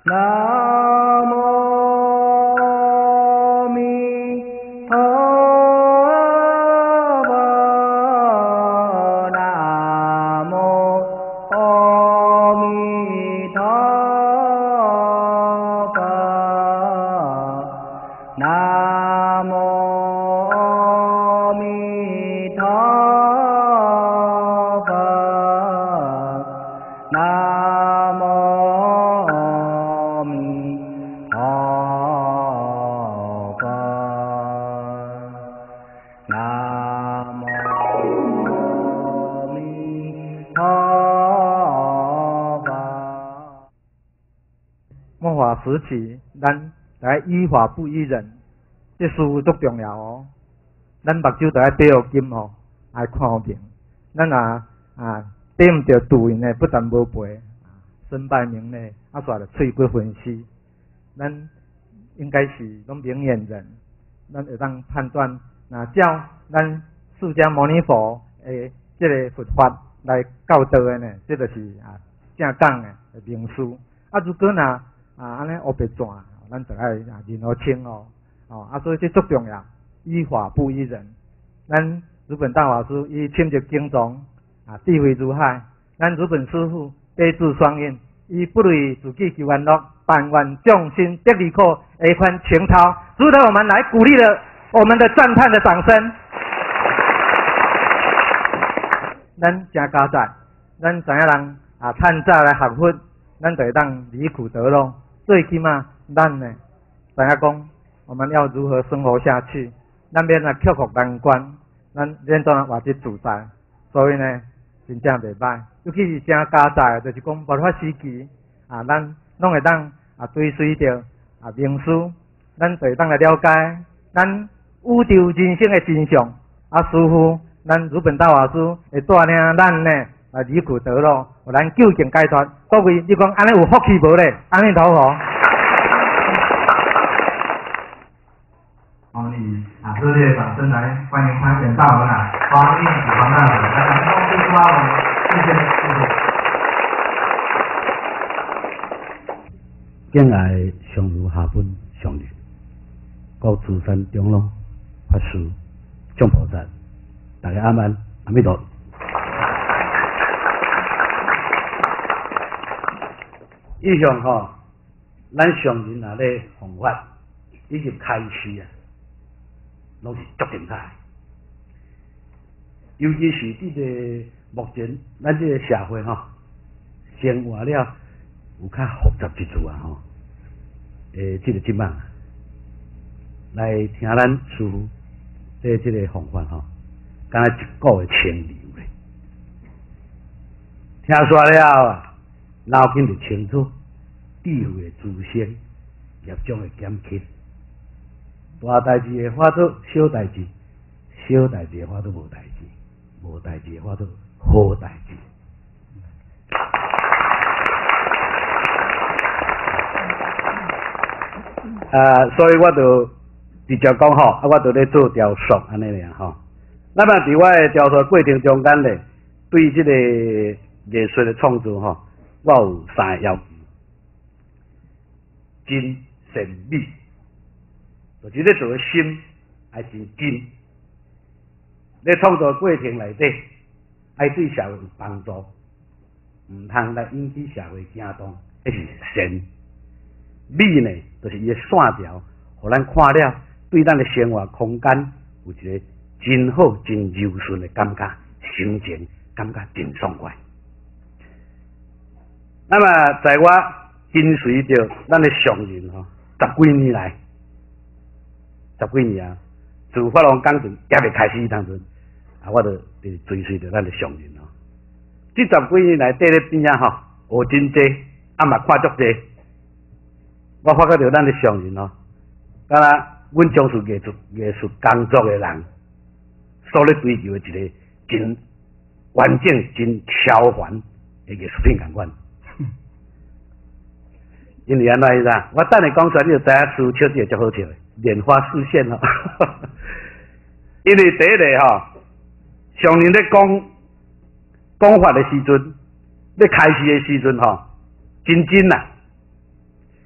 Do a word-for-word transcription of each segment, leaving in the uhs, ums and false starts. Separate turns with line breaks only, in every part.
南无阿弥陀佛，南无阿弥陀佛，南无阿弥陀佛，南无阿弥陀佛，南无阿弥陀佛。
末法时期，咱来依法不依人，这事足重要哦。咱目睭就爱戴好金哦，爱看好明。咱啊啊戴唔着度因呢，不但无赔，身败名裂，啊煞着喙骨分尸。咱应该是拢明眼人，咱会当判断，那照咱释迦牟尼佛诶这个佛法来教导的呢，这就是啊正讲的明师。啊，如果若啊安尼黑白转，咱就爱啊认好清哦，哦啊，所以这足重要，依法不依人。咱日本大法师伊深入经藏啊，智慧如海。咱日本师父悲智双运，伊不为自己求安乐，但愿众生得离苦，一番情操，值得我们来鼓励了我们的赞叹的掌声。咱真加载，咱知影人啊，趁早来学佛，咱就会当离苦得乐。最起码咱呢，知影讲我们要如何生活下去，咱免啊克服难关，咱免做啊活得自在。所以呢，真正袂歹，尤其是正加载，就是讲爆发时期啊，咱拢会当啊追随着啊名师，咱就会当来了解咱宇宙人生的真相。啊，师父，咱日本大法师会带领咱呢来离苦得乐，互咱究竟解脱。各位，你讲安尼有福气无咧？阿弥陀佛。
好，以啊热烈的掌声来欢迎参选大文啊黄应子黄大人，来掌声祝福他们，谢谢谢谢。
敬爱上儒下本上人，高慈山长老法师众菩萨，大家阿安，阿弥陀。以上吼，咱上人啊咧弘法以及开示啊，拢是足精彩。尤其是这个目前咱这个社会吼，生活了有较复杂之处啊吼。诶，这个即摆来听咱师父这这个弘法吼，敢若一股的清流咧。听煞了啊。脑筋就清楚，智慧的滋生，业障的减轻。大代志会化作小代志，小代志会化作无代志，无代志会化作好代志。啊，所以我就直接讲吼，啊，我就咧做雕塑安尼尔吼。那么伫我的雕塑过程中间咧，对即个艺术的创作吼。我有三个要求：真、善、美。就是咧做个心爱真真。咧创作过程内底，爱对社会有帮助，毋通来引起社会惊动，迄是善。美呢，就是伊个线条，互咱看了，对咱的生活空间有一个真好、真柔顺的感觉，心情感觉真爽快。那么，在我跟随着咱的上人吼，十几年来，十几年啊，自法王讲阵也未开始当阵，啊，我就伫追随着咱的上人吼。这十几年来，伫咧边啊吼，学真济，啊嘛看足济。我发觉着咱的上人吼，敢若阮从事艺术艺术工作的人，所咧追求的一个真完整、真超凡的艺术品共款。因为安怎意思啊？我等下讲出来，你就知影书笑字足好笑的，莲花四现吼。因为第一个吼，上人咧讲讲法的时阵，咧开始的时阵吼，真真啦。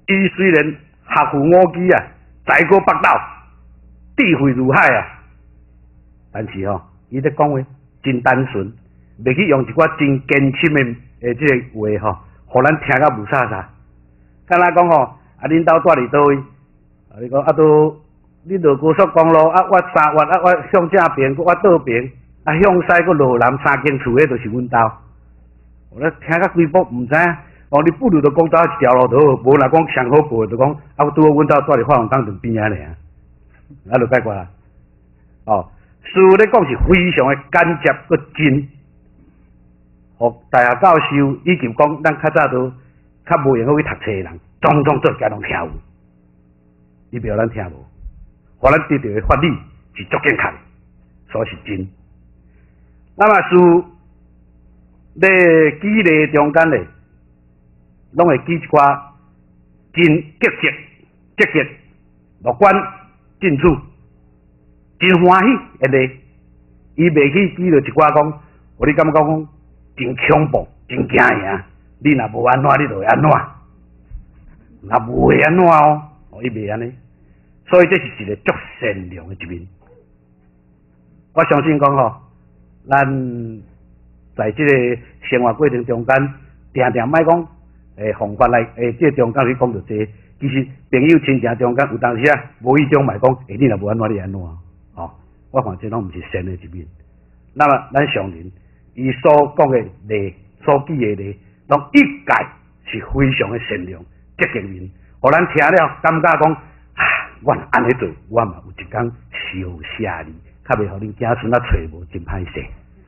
伊虽然学富五车啊，才高八斗，智慧如海啊，但是吼、哦，伊咧讲话真单纯，袂去用一寡真艰深的诶即个话吼，互咱听甲无啥啥。敢若讲吼，啊恁兜住伫倒位？啊你讲啊都你落高速公路啊，我三月啊，我向正边，我倒边，啊向西个落南三间厝，迄就是阮兜。我咧听甲规步毋知影。哦，你不如就讲走一条路就好，无若讲上好步就讲啊，拄好阮兜住伫发廊当场边仔尔，啊就解决啦。哦，师傅咧讲是非常的简洁佮真，互大学教授以及讲咱较早都较无闲好去读册的人，种种做家拢听有，伊袂互咱听无，互咱得到的法理是足健康，所以是真。那么师傅咧举例中间咧。拢会举一寡真积极、积极、乐观、进取、真欢喜的例，伊袂去举着一寡讲，互你感觉讲真恐怖、真惊赢，你若无安怎，你就会安怎，若无会安怎哦，哦，伊袂安尼，所以这是一个足善良的一面。我相信讲吼，咱在这个生活过程中间，定定莫讲。诶，方法来诶，即、这个中间去讲着这，其实朋友亲情中间有当时啊，无意中嘛讲，诶，你若无安怎，你安怎？哦，我反正拢毋是善的一面。那么咱上人伊所讲的例，所举的例，拢一概是非常的善良、积极面，互咱听了感觉讲，啊，我安尼做，我嘛有一天小谢你，较袂互恁子孙仔找无真歹势。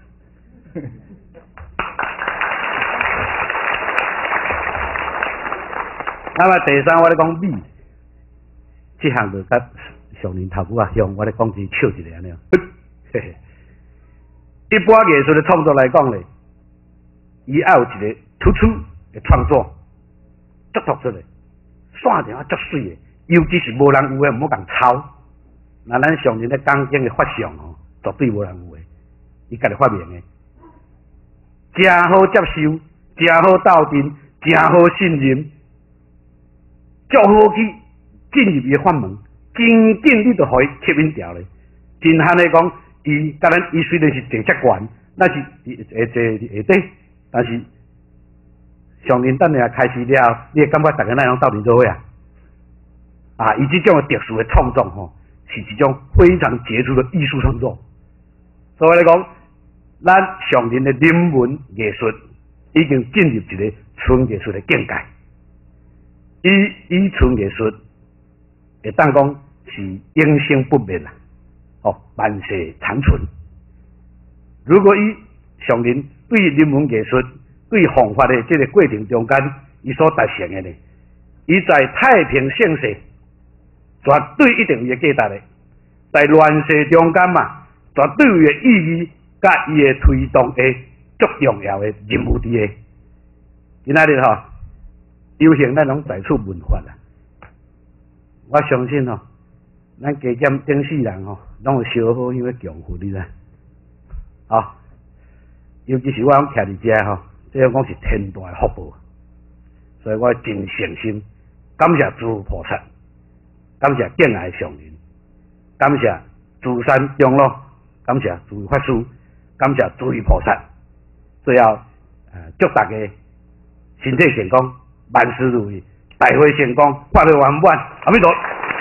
那么第三，我咧讲美，即项就甲上年头骨啊，向我咧讲是笑一个安尼。嘿嘿，一般艺术的创作来讲咧，伊要有一个突出的创作，足突出的，线条足水的，尤其是无人有的，毋好共抄。那咱上年咧讲经的发相吼，绝对无人有的，伊家己发明的，真好接受，真好斗阵，真好信任。足好去进入伊法门，真紧你就互伊吸引掉咧。真罕的讲，伊甲咱伊虽然是正确悬，那是会坐下底，但是上年等下开始了，你会感觉大家那样斗阵做伙啊？啊，伊即种的特殊的创作吼，是一种非常杰出的艺术创作。所以来讲，咱上年的人文艺术已经进入一个纯艺术的境界。以以纯艺术会当讲是永生不灭啦，哦，万世长存。如果伊上人对人文艺术、对弘法的这个过程中间，伊所达成的呢，伊在太平盛世绝对一定有价值的，在乱世中间嘛，绝对有意义，甲伊的推动的足重要的任务伫个。今仔日吼。有幸咱拢在处文化啦，我相信吼、哦，咱加减顶世人吼、哦，拢有烧好样的强护你啦，啊、哦，尤其是我拢徛伫遮吼，这样讲是天大的福报，所以我真诚心感谢诸菩萨，感谢敬爱上人，感谢诸山长老，感谢诸位法师，感谢诸位菩萨，最后呃祝大家身体健康。万事如意，大会成功，法会圆满，阿弥陀。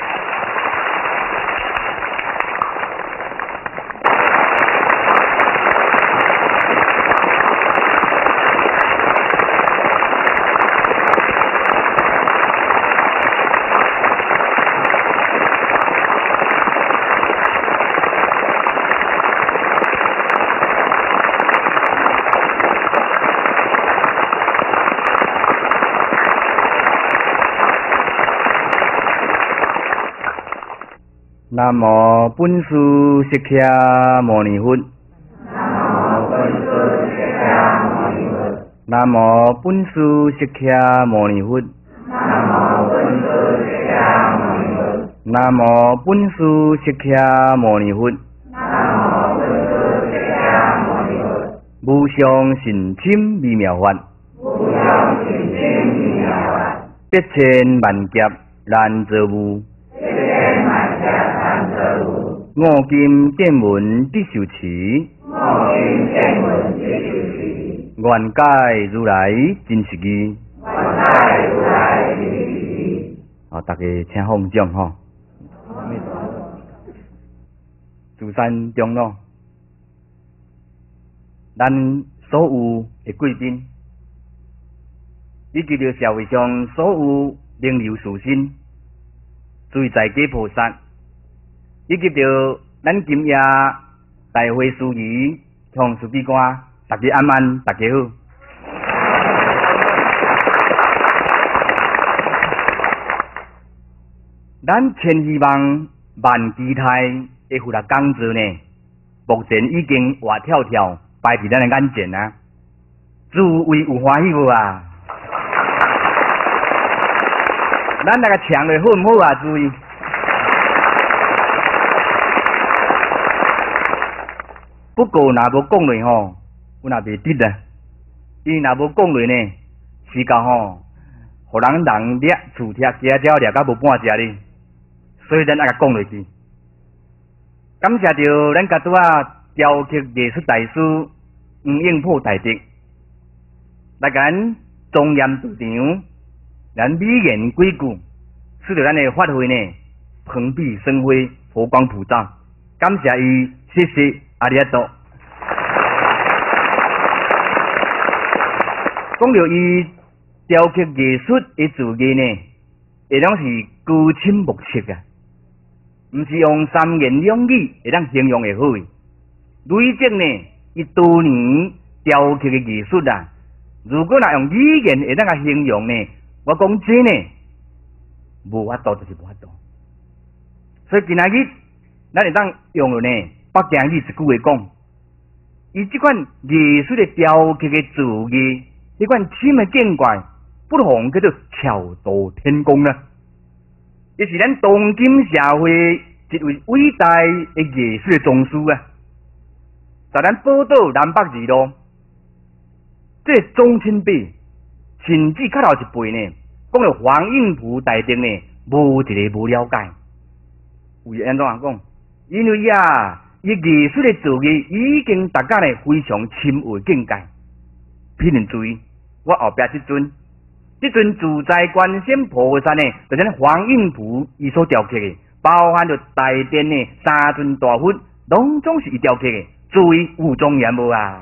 南无本师释迦牟尼佛。南无本师释迦牟尼佛。南无本师释迦牟尼佛。无上甚深微妙法。 百千万劫难遭遇，
百千万劫难遭遇。
五金见闻必受持，
五金见闻必受持。
愿解如来真实义。
愿解如来真实义。
好，大家请放掌吼。自山中咯，咱所有的贵宾，以及着社会上所有名流士绅、随在家菩萨，以及着咱今夜大会司仪、向书记官，大家安安，大家好。咱千希望万期待的负责工作呢，目前已经活跳跳摆伫咱的眼前啊！诸位有欢喜无啊？咱那个抢的好唔好啊？诸位，不过若无讲落吼，我若袂得啊。伊若无讲落呢，是讲吼，互人人掠厝拆家鸟掠到无半只哩。所以咱爱甲讲落去，感谢着咱家拄啊雕刻艺术大师黄应普大德来甲咱庄严道场，咱美言几句，使得咱的法会呢蓬荜生辉，佛光普照。感谢伊，谢谢阿里阿多。讲到伊雕刻艺术的字句呢，会拢是高深莫测啊！毋是用三言两语会当形容会好诶。累积呢，伊多年雕刻嘅艺术啊，如果若用语言会当甲形容呢，我讲真呢，无法度就是无法度。所以今仔日咱会当用了呢，北京语一句话讲，伊即款艺术嘅雕刻嘅字义，呢款深嘅见怪，不妨叫做巧夺天工啦。也是咱当今社会一位伟大的艺术的宗师啊！在咱宝岛南北二路，这宗亲辈，甚至较头一辈呢，讲到黄应普大德呢，无一个无了解。为安怎讲？因为啊，伊艺术的造诣已经大家呢非常深厚境界。譬如注意，我后壁即尊。这尊自在观世菩萨呢，就是咱黄应普伊所雕刻的，包含着大殿呢三尊大佛，拢总是伊雕刻的，注意有庄严无啊？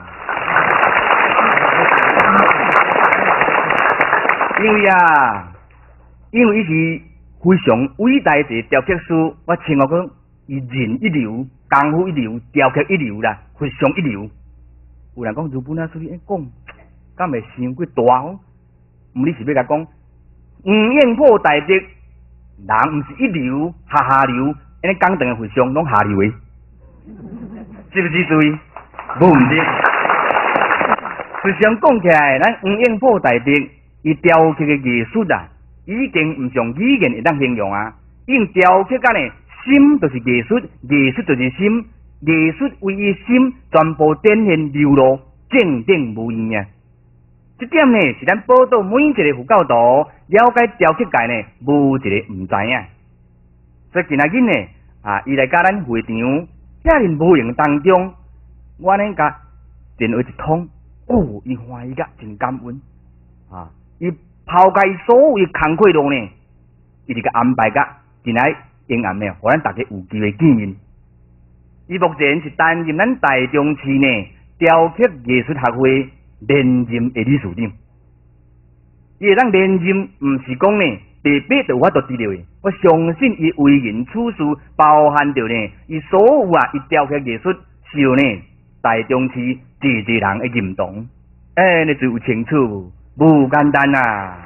因为啊，因为伊是非常伟大的雕刻师，我称我讲伊人一流，功夫一流，雕刻一流啦，非常一流。有人讲日本啊，所以讲，敢会伤过大哦？毋，你是要甲讲黄应普大德，人毋是一流，下下流，安尼讲长的会上拢下流的，是不是注意？无毋对。实际上讲起来，咱黄应普大德伊雕刻的艺术啊，已经毋像语言会当形容啊。因雕刻干呢，心就是艺术，艺术就是心，艺术为伊心全部展现流露，正定无异啊。这点呢，是咱宝岛每一个佛教徒了解雕刻界呢，无一个毋知影。所以今仔日呢，啊，伊来甲咱会场遐尼无形当中，我呢甲电话一通，哦，伊欢喜甲真感恩啊！伊抛开所有的工课路呢，伊就甲安排甲今仔阴暗呢，互咱大家有机会见面。伊目前是担任咱台中市呢雕刻艺术学会连任的理事长，伊会当连任，毋是讲呢白白就有法度得了的。我相信伊为人处事，包含着呢，伊所有啊，伊雕刻艺术受呢台中市济济人的认同。哎，你就有清楚，无简单啊！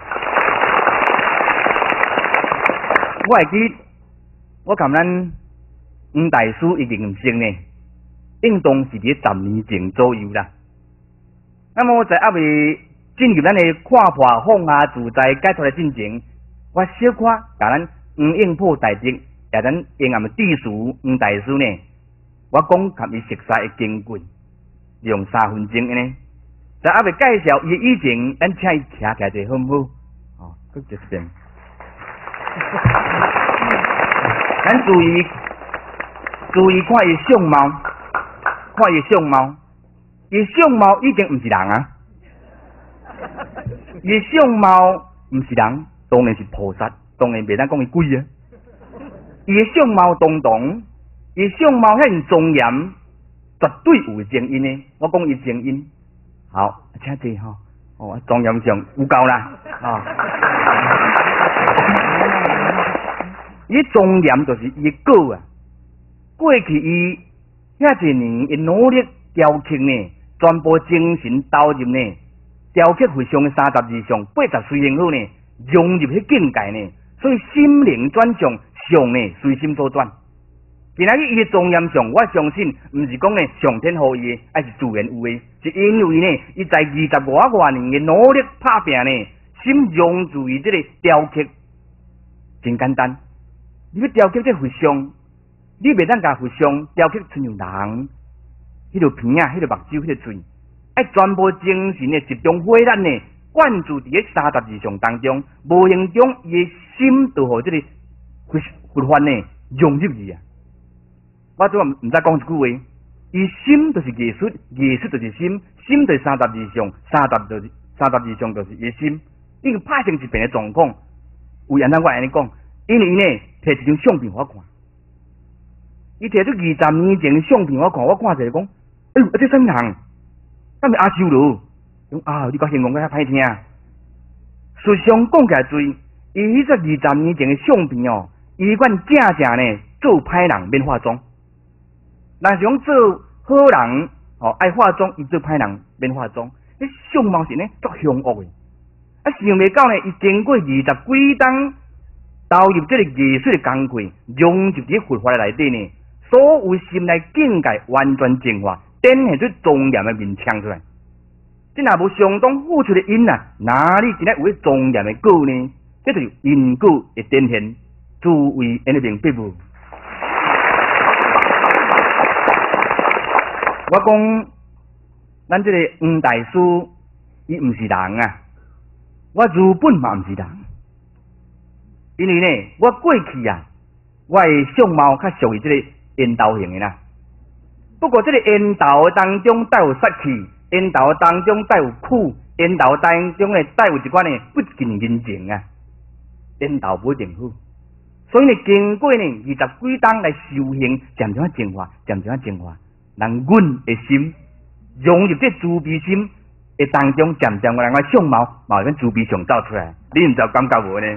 我会记，我含咱黄大师已经生呢，应当是伫十年前左右啦。那么在还未进入咱的看破放下自在解脱的进程，我小可甲咱黄应普大德，也咱阴暗的智师黄大师呢，我讲甲伊熟悉的经过，用三分钟呢，在还未介绍伊以前，咱请伊徛徛者好唔好？哦， 搁一遍。咱注意注意看伊相貌，看伊相貌，伊相貌已经毋是人啊！伊相貌毋是人，当然是菩萨，当然袂当讲伊鬼啊！伊相貌堂堂，伊相貌遐庄严，绝对有正因呢。我讲伊正因，好，请坐吼。哦，庄严上有够啦，啊！伊庄严就是伊果啊。过去伊遐一年，伊努力雕刻呢，全部精神投入呢，雕刻回向三十二相八十随行好呢，融入迄境界呢，所以心灵转向上呢，随心所转。今仔日伊的庄严上，我相信毋是讲呢上天予伊的，还是自然有的，是因为呢，伊在二十外外年的努力打拼呢，心融入于这个雕刻，真简单。你要雕刻这回向，你袂当甲回向雕刻亲像人，迄条鼻啊，迄条目睭，迄条嘴，爱全部精神的集中火力呢，灌注伫咧三十二相当中，无形中伊的心就互这个佛佛法呢融入去啊。我即晚毋知讲一句话，伊心就是艺术，艺术就是心，心就是三十二相，三十就是三十二相就是伊心，已经拍成一片的状况。为安怎我安尼讲？因为伊呢摕一张相片我看，伊摕出二十年前的相片我看，我看者讲，哎呦，啊这啥人？敢是阿修罗？讲啊，你讲形容个遐歹听。事实上讲起来最，伊迄只二十年前的相片哦，伊管正正呢做歹人免化妆。若是讲做好人，哦爱化妆，伊做歹人免化妆，迄相貌是呢足凶恶的。啊，想袂到呢，伊经过二十几冬投入这个艺术的工课，融入伫佛法内底呢，所有心内境界完全净化，展现出庄严的面腔出来。这若无相当付出的因啊，哪里今日有庄严的果呢？这就是因果的展现，诸位安尼明白无？我讲，咱这个黄大师，伊毋是人啊，我如本嘛毋是人，因为呢，我过去啊，我的相貌较属于这个缘投型的啦。不过这个缘投当中带有杀气，缘投当中带有苦，缘投当中呢带有一款呢不近人情啊，缘投不一定好。所以呢，经过呢二十几冬来修行，渐渐净化，渐渐净化。让阮的心融入这慈悲心的当中，渐渐我人个相貌嘛跟慈悲相走出来，你毋知有感觉无呢？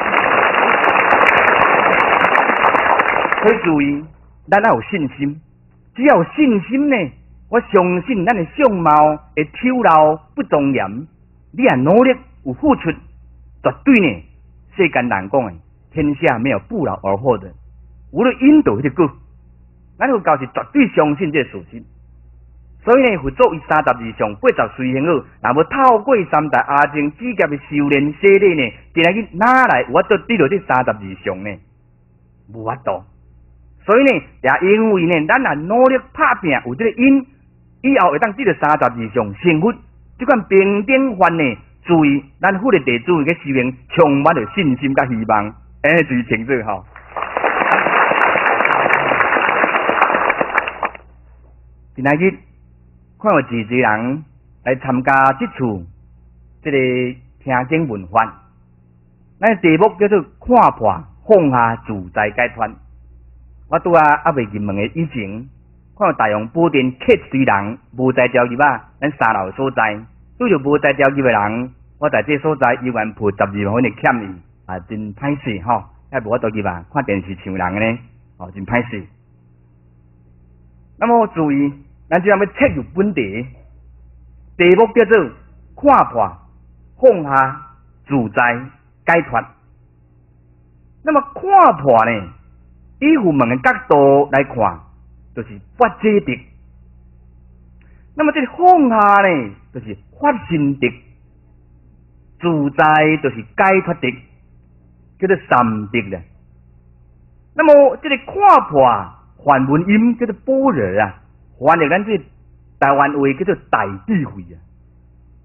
所以注意，咱要有信心，只要有信心呢，我相信咱的相貌会丑陋不庄严，你也努力有付出，绝对呢，世间人讲的天下没有不劳而获的，无论因道迄个果。咱佛教是绝对相信这个事实，所以呢，佛祖以三十二相八十随行好，若无透过三大阿僧指甲的修炼洗礼呢，今仔日哪来有法度得到这三十二相呢？无法度。所以呢，也因为呢，咱也努力打拼有这个因，以后会当得到三十二相成佛，这款平等法呢，注意咱佛的弟子嘅修行充满着信心甲希望，哎，注意清楚吼。今仔日看有真侪人来参加这次这个听经文法，咱题目叫做看破放下自在解脱。我拄啊还未入门的以前，看有大雄布店客一堆人无在交入啊，咱三楼所在，拄着无在交入的人，我在这所在依然付十二万的欠伊，啊真歹势吼，还无法度入啊，看电视像人呢，哦真歹势。那么注意。咱就要切入本题，题目叫做看破放下自在解脱。那么看破呢，以佛门的角度来看，就是法界谛；那么这个放下呢，就是法身谛；自在就是解脱谛，叫做三谛啦。那么这个看破梵文音叫做般若啊。翻译咱这台湾话叫做大智慧啊，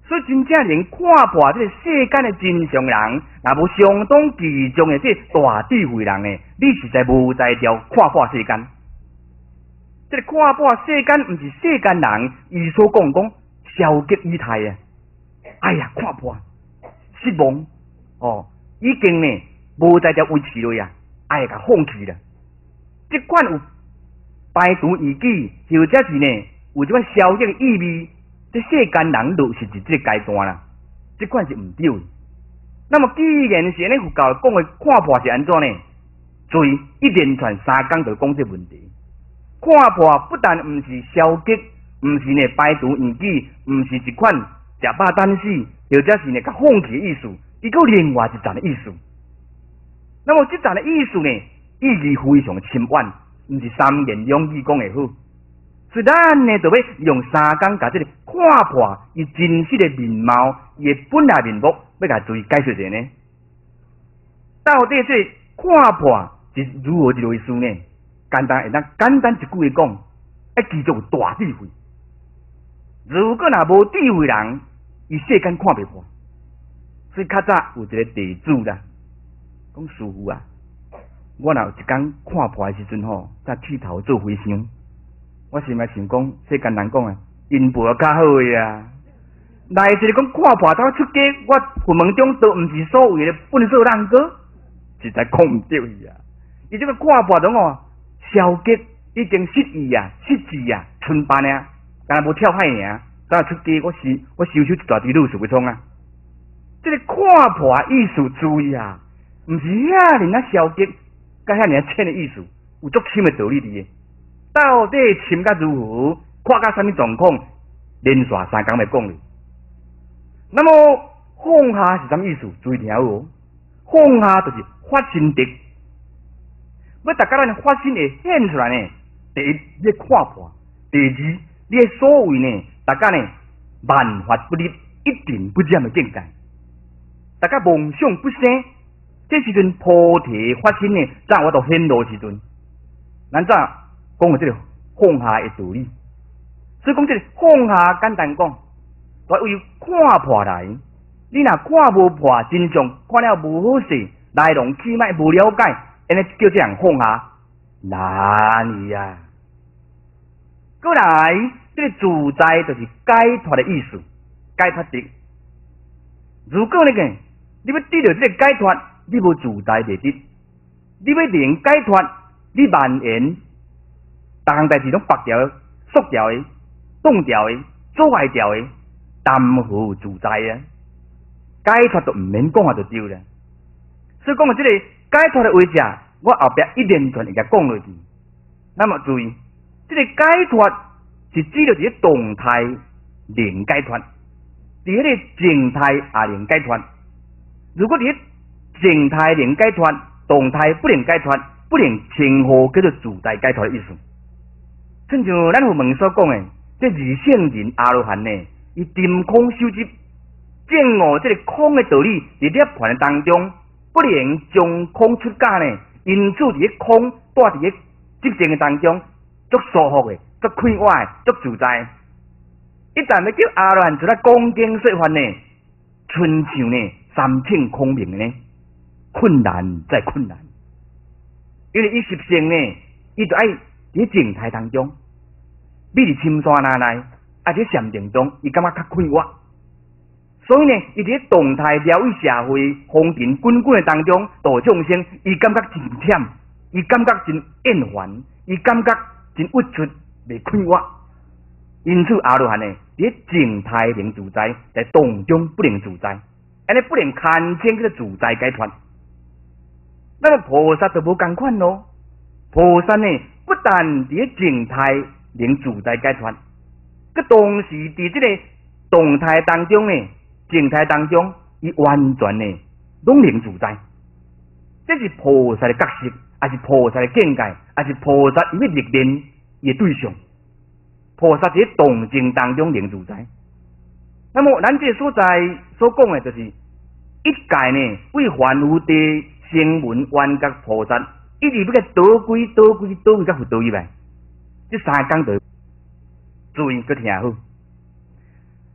所以真正能看破这个世间的真相人，若无相当其中的这大智慧人呢，你实在无才调看破世间。这个看破世间，毋是世间人伊所讲讲消极以态啊！哎呀，看破失望哦，已经呢无才调维持落啊，哎呀，甲放弃了。即款有排除异己，或者是呢有即款消极的意味。这世间人落实至这个阶段啦，这款是毋对的。那么既然是安尼，佛教讲的看破是安怎呢？所以一连串三讲就讲这问题。看破不但毋是消极，毋是呢排除异己，毋是一款食饱等死，或者是呢甲放弃的意思，伊有另外一层的意思。那么这层的意思呢，意义非常深远，毋是三言两语讲会好。所以咱呢，就要用三讲甲这个看破伊真实的面貌，伊的本来面目，要甲注意解说者呢。到底这看破是如何一回事呢？简单会当简单一句话讲，要记住有大智慧。如果若无智慧人，伊世间看袂破。所以较早有一个地主啦，讲师傅啊，我若有一工看破的时阵吼，才剃头做和尚。我心内想讲，世间人讲啊，因报较好个啊。来一个讲看破头出家，我佛门中都毋是所谓的本色人格，实在讲毋对伊啊。伊这个看破中哦，消极已经失意啊，失志啊，剩班啊，敢若无跳海尔。等下出家，我是我收手一大堆路是要创啊。这个看破意思注意啊，毋是遐尔啊消极，甲遐尔啊浅的意思，有足深的道理伫个。到底深甲如何？看甲啥物状况？连续三讲来讲哩。那么放下是啥物意思？注意听好哦。放下就是发心得，要大家咱发心会显出来呢。第一，你看破；第二，你所谓呢，大家呢万法不离，一定不染的境界。大家梦想不生，这时阵菩提发心呢，怎我都显露时阵，咱怎讲的这个放下的道理？所以讲这个放下简单讲，就为看破来。你若看无破真相，看了无好势，来龙去脉无了解，安尼叫这样放下难呀。过来，这个自在就是解脱的意思，解脱的。如果那个你要得到这个解脱，你无自在袂得；你要能解脱，你万言逐项代志拢绑掉、缩掉的、冻掉的、阻碍掉的，谈何自在啊？解脱都毋免讲啊，就对了。所以讲啊，这个解脱的话者，我后壁一连串会甲讲落去。那么注意，这个解脱是指着一个动态能解脱，伫迄个静态也能解脱。如果伫迄静态能解脱，动态不能解脱，不能称呼叫做自在解脱的意思。正像咱佛门所讲的，这二圣人阿罗汉呢，伊dim空修习。证悟这个空的道理，伫涅槃的当中，不能将空出假呢。因此，伫个空带伫个寂静的当中，足舒服的，足快活的，足自在。一旦要叫阿罗汉出来讲经说法呢，亲像呢三庆空明的呢，困难再困难。因为伊实性呢，伊就爱伫静态当中，比伫深山那内，啊伫禅定中，伊感觉较快活。所以呢，伊伫动态疗愈社会风尘滚滚的当中度众生，伊感觉真忝，伊感觉真厌烦，伊感觉真郁卒，袂快活。因此阿罗汉呢，伫静态能自在，在动中不能自在，安尼不能堪称叫做自在解脱。那么菩萨就无共款咯，菩萨呢，不但伫静态能自在解脱，佮同时伫即个动态当中呢。静态当中，伊完全呢拢能自在，这是菩萨的角色，也是菩萨的境界，也是菩萨伊要历练伊的对象。菩萨伫动静当中能自在。那么咱这所在所讲的，就是一概呢为凡夫地声闻缘觉菩萨，一直要个倒归倒归倒归到佛道以来，这三讲就注意佮听好。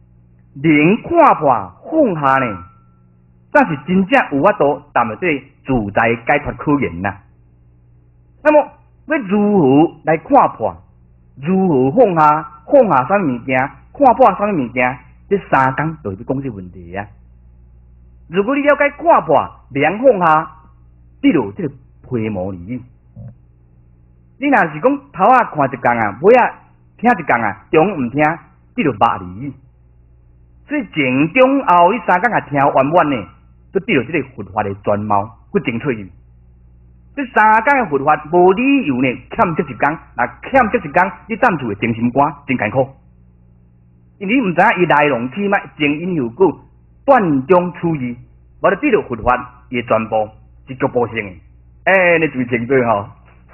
能看破放下呢，才是真正有法度谈到这自在解脱可言呐。那么要如何来看破？如何放下？放下啥物件？看破啥物件？这三讲就是要讲这问题啊。如果你了解看破，袂晓放下，你就这个皮毛而已。你若是讲头仔看一讲啊，尾仔听一讲啊，中毋听，你就捌而已。所以前中后，你三讲啊听完完呢，就对着这个佛法的全貌去精粹去。这三讲的佛法无理由呢，欠这一讲，若欠这一讲，你暂时会精心肝真艰苦。因为你毋知影伊来龙去脉、前因后果、断章取义，我就对着佛法伊全部是局部性的。哎，你最清楚吼。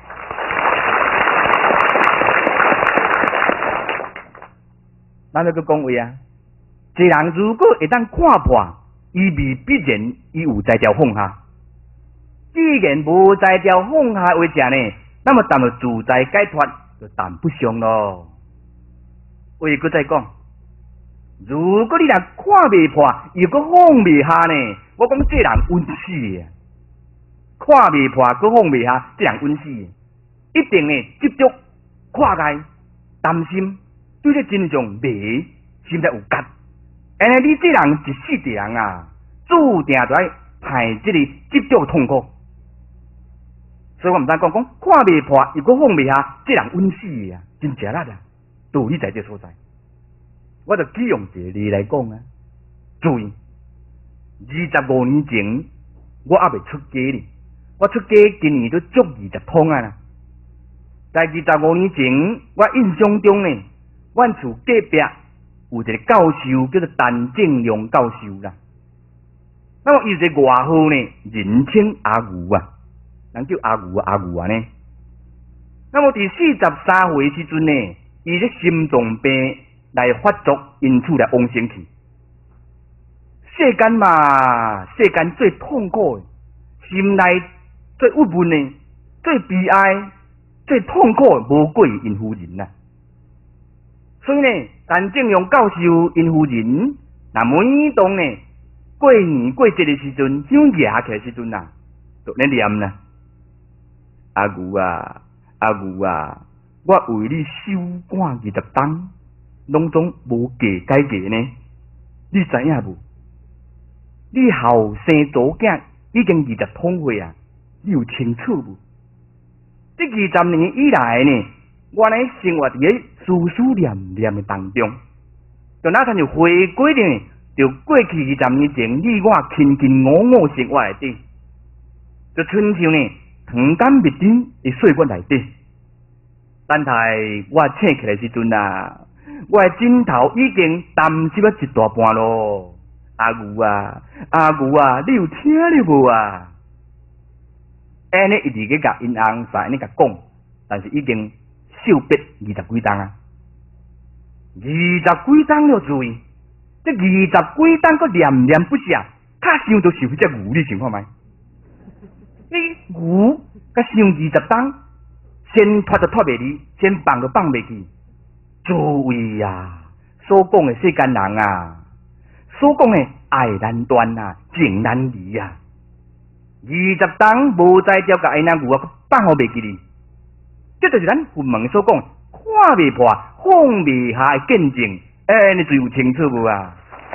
咱要搁讲话啊，一个人如果会当看破，伊未必然伊有才调放下。既然无才调放下为者呢，那么谈到自在解脱就谈不上咯。我又搁再讲，如果你若看未破，又搁放未下呢，我讲这人稳死啊！看未破，搁放未下，这人稳死，一定呢执着看界，担心。对这真相迷，心内有结，安尼你这人一世的人啊，注定就要害这个执着痛苦。所以我毋知讲讲看未破，又搁放未下，这人稳死啊，真正力啊，道理在这所在。我就只用一个例来讲啊，注意，二十五年前我还未出家呢，我出家今年都足二十通啊啦。在二十五年前，我印象中呢。阮厝隔壁有一个教授叫做陈正良教授啦，那么伊一个外号呢，人称阿牛啊，人叫阿牛啊阿牛啊呢。那么伫四十三岁时阵呢，伊咧心脏病来发作，因此来往生去。世间嘛，世间最痛苦的，心内最郁闷的，最悲哀、最痛苦的，无过于因夫人啦。所以呢，陈正良教授因夫人，那每当呢过年过节的时阵，香牙起的时阵啊，就咧念啦。阿牛啊，阿牛啊，我为你修肝二十冬，拢总无价解价呢。你知影无？你后生祖囝已经二十通岁啊，你有清楚无？这二十年以来呢？我呢生活伫咧思思念念的当中，就那才就回归呢，就过去二十年前你我亲亲我我生活内底，就亲像呢糖干蜜甜的岁月内底。等待我醒起来时阵啊，我的枕头已经淡湿了一大半咯。阿牛啊，阿牛啊，你有听了无啊？安尼一直去甲因翁在安尼甲讲，但是已经。寿别二十几冬啊，二十几冬了注意，这二十几冬个念念不舍，较想到受这牛，你想看觅？你牛甲想二十冬，先拖就拖袂离，先放就放袂去。诸位啊，所讲的世间人啊，所讲的爱难断啊，情难离啊，二十冬无在调甲爱那牛啊，放好袂记哩。这就是咱佛门所讲看未破、放未下的见证，哎，你最有清楚无啊？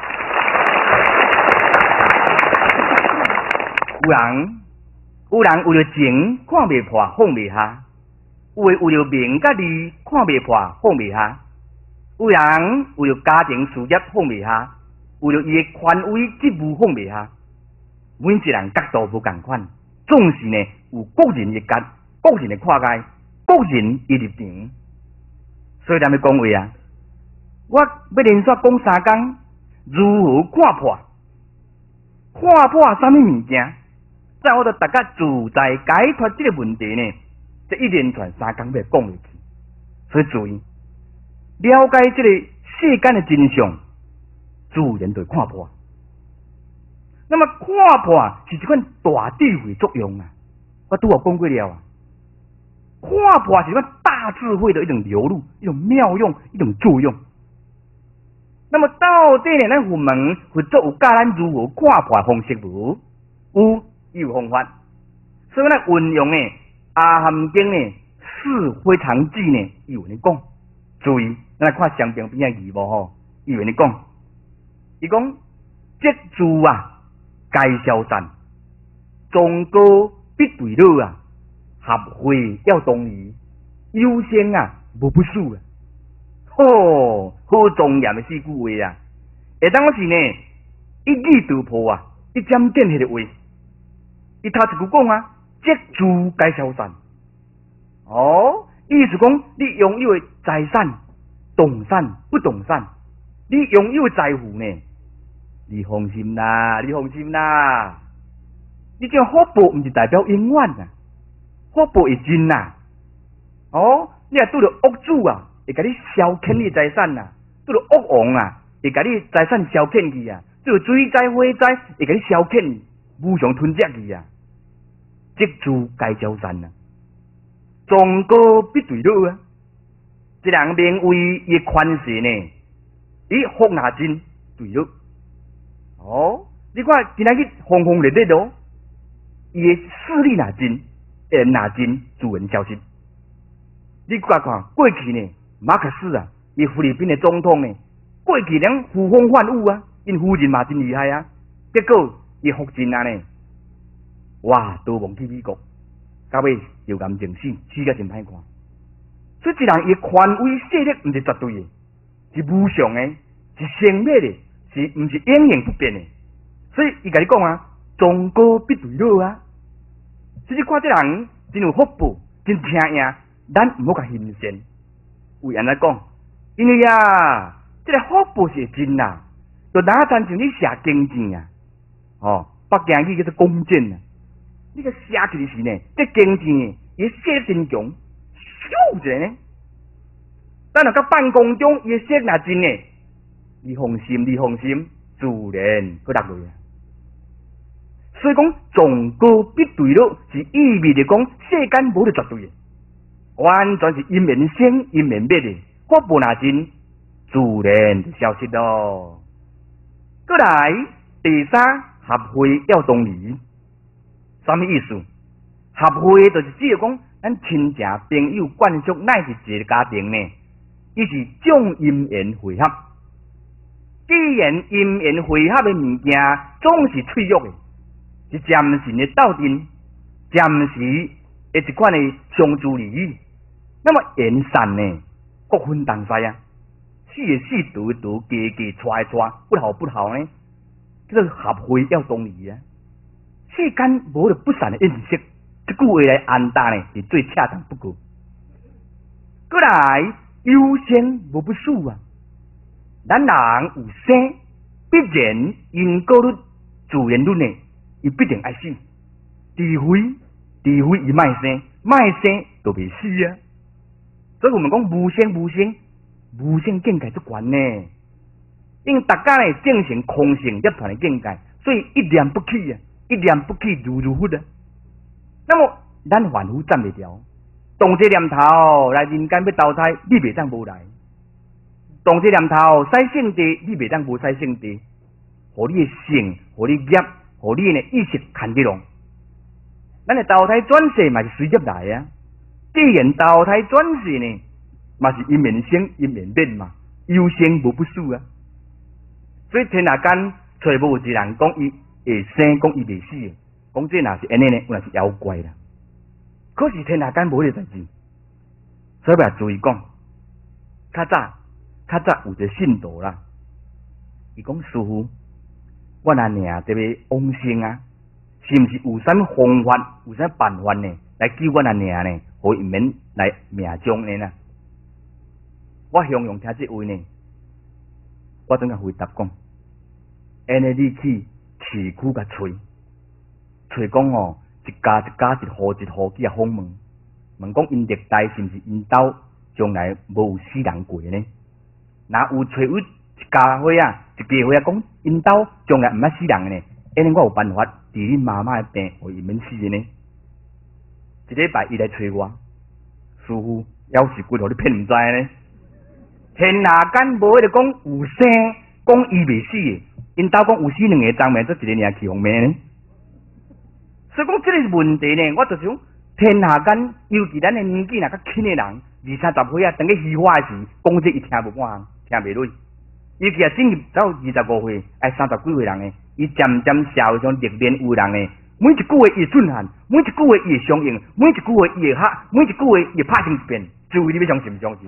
有人，有人为了情看未破、放未下；有诶为了名甲利看未破、放未下；有人为了家庭事业放未下，为了伊诶权威职务放未下。每一人角度无共款，总是呢有各人诶角、各人诶看界。各人伊立场，所以咱要讲话啊！我要连续讲三讲，如何看破？看破啥物物件？在我着大家自在解脱这个问题呢，这一连串三讲要讲下去。所以注意，了解这个世间的真相，自然就会看破。那么看破是一款大智慧作用啊！我拄有讲过了啊。看破是一种大智慧的一种流露，一种妙用，一种作用。 那么到底呢？咱佛门佛祖有教咱如何看破方式无？有，有方法。所以咱运用呢《阿含经》呢是非常记呢，有人讲。注意，咱来看上边边个字无吼？有人讲，伊讲这诸啊，该消散，众歌必对了啊，合会要动仪，优先啊，无不输啊。吼，好庄严的四句话啊！下当时呢，一语道破啊，一针见血的话。伊头一句讲啊，这诸该消散。哦，意思讲你拥有的财产，动产不动产，你拥有的财富呢，你放心啦，你放心啦。你这福报唔是代表永远啊，福报会真呐。哦，你若拄着恶主啊！会甲你消遣你财产啊，拄着恶王啊，会甲你财产消遣去啊，拄着水灾火灾，会甲你消遣，无常吞噬去啊，即诸该消散啊，众歌必对了啊，这人名为伊权势呢，伊福拿真对了，哦，你看今仔日轰轰烈烈咯，伊的势力拿真，人拿真，自然消失。你看看过去呢？马克思啊，伊菲律宾的总统呢，过去人呼风唤雨啊，因夫人嘛真厉害啊，结果伊福晋啊呢，哇，逃亡去美国，到尾就癌症死，死甲真歹看。所以一人伊权威势力毋是绝对的，是无常的，是生灭的，是毋是永远不变的。所以伊甲你讲啊，众歌必对了啊。所以你看这人真有福报，真听赢，咱毋好甲欣羡。为安尼讲，因为啊，这个福报是真啦，就哪单像你写经证啊，哦，北京语叫做公证啊，你个写起时呢，这经证伊写得真强，咻一下呢，咱若甲办公中伊写若真呢，你放心，你放心，自然去落去啊。所以讲，众歌必对了，是意味着讲世间无得绝对的。完全是因缘生因缘灭的，福报若真，自然就消失咯。过来第三合会要动理，什么意思？合会就是指讲咱亲情朋友眷属乃是一个家庭呢，伊是众因缘会合。既然因缘会合的物件总是脆弱的，是暂时的斗阵，暂时的一款的相助而已。那么缘散呢，各分东西啊，死的死，逃的逃，嫁的嫁，娶的娶，不好不好呢，叫做合会要动理啊。世间无了不散的印识，这句话来安搭呢，是最恰当不过。过来有生无不死啊，咱人有生，必然因果律、自然律呢，伊必定爱死，除非除非伊卖生，卖生就袂死啊。所以我们讲无生无生，无生境界足悬呢。因大家呢正成空性涅槃的境界，所以一念不起啊，一念不起如如佛啊。那么咱凡夫占袂掉，动这念头来人间要投胎，你袂当无来；动这念头使圣地，你袂当无使圣地。互你的性，互你业，互你呢意识牵得拢。咱的投胎转世嘛是随接来啊。既然投胎转世呢，嘛是因缘生因缘灭嘛，有生无不死啊。所以天下间找无一人讲伊会生，讲伊袂死的，讲这若是安尼呢，那是妖怪啦。可是天下间无呢代志，所以要注意讲。较早较早有一个信徒啦，伊讲师父，我若领这个往生啊，是毋是有啥方法，有啥办法呢，来救我若领呢？互伊免来命中呢啦。我向用听这位呢，我怎甲回答讲，安尼你去市区甲找，找讲哦，一家一家一户一户去啊访问，问讲因历代是毋是因兜将来无有死人过呢？若有找有一家伙啊，一家伙啊讲因兜将来毋捌死人呢，安尼我有办法治恁妈妈的病，互伊免死呢？一礼拜伊来找我，师父，要是骨互你骗毋知呢？ 天下间无迄个讲有生，讲伊未死的，因兜讲有死两个长命，做一个尔气方面呢。所以讲这个问题呢，我就想天下间，尤其咱的年纪若较轻的人，二三十岁啊，当个虚话时，讲这伊听无半，听袂落。尤其啊，进入到二十五岁，哎三十几岁人的，伊渐渐社会上历练有人的，每一句话伊准汉，每一句话伊会相应，每一句话伊会合，每一句话伊会拍成一遍。诸位，你要相信唔相信？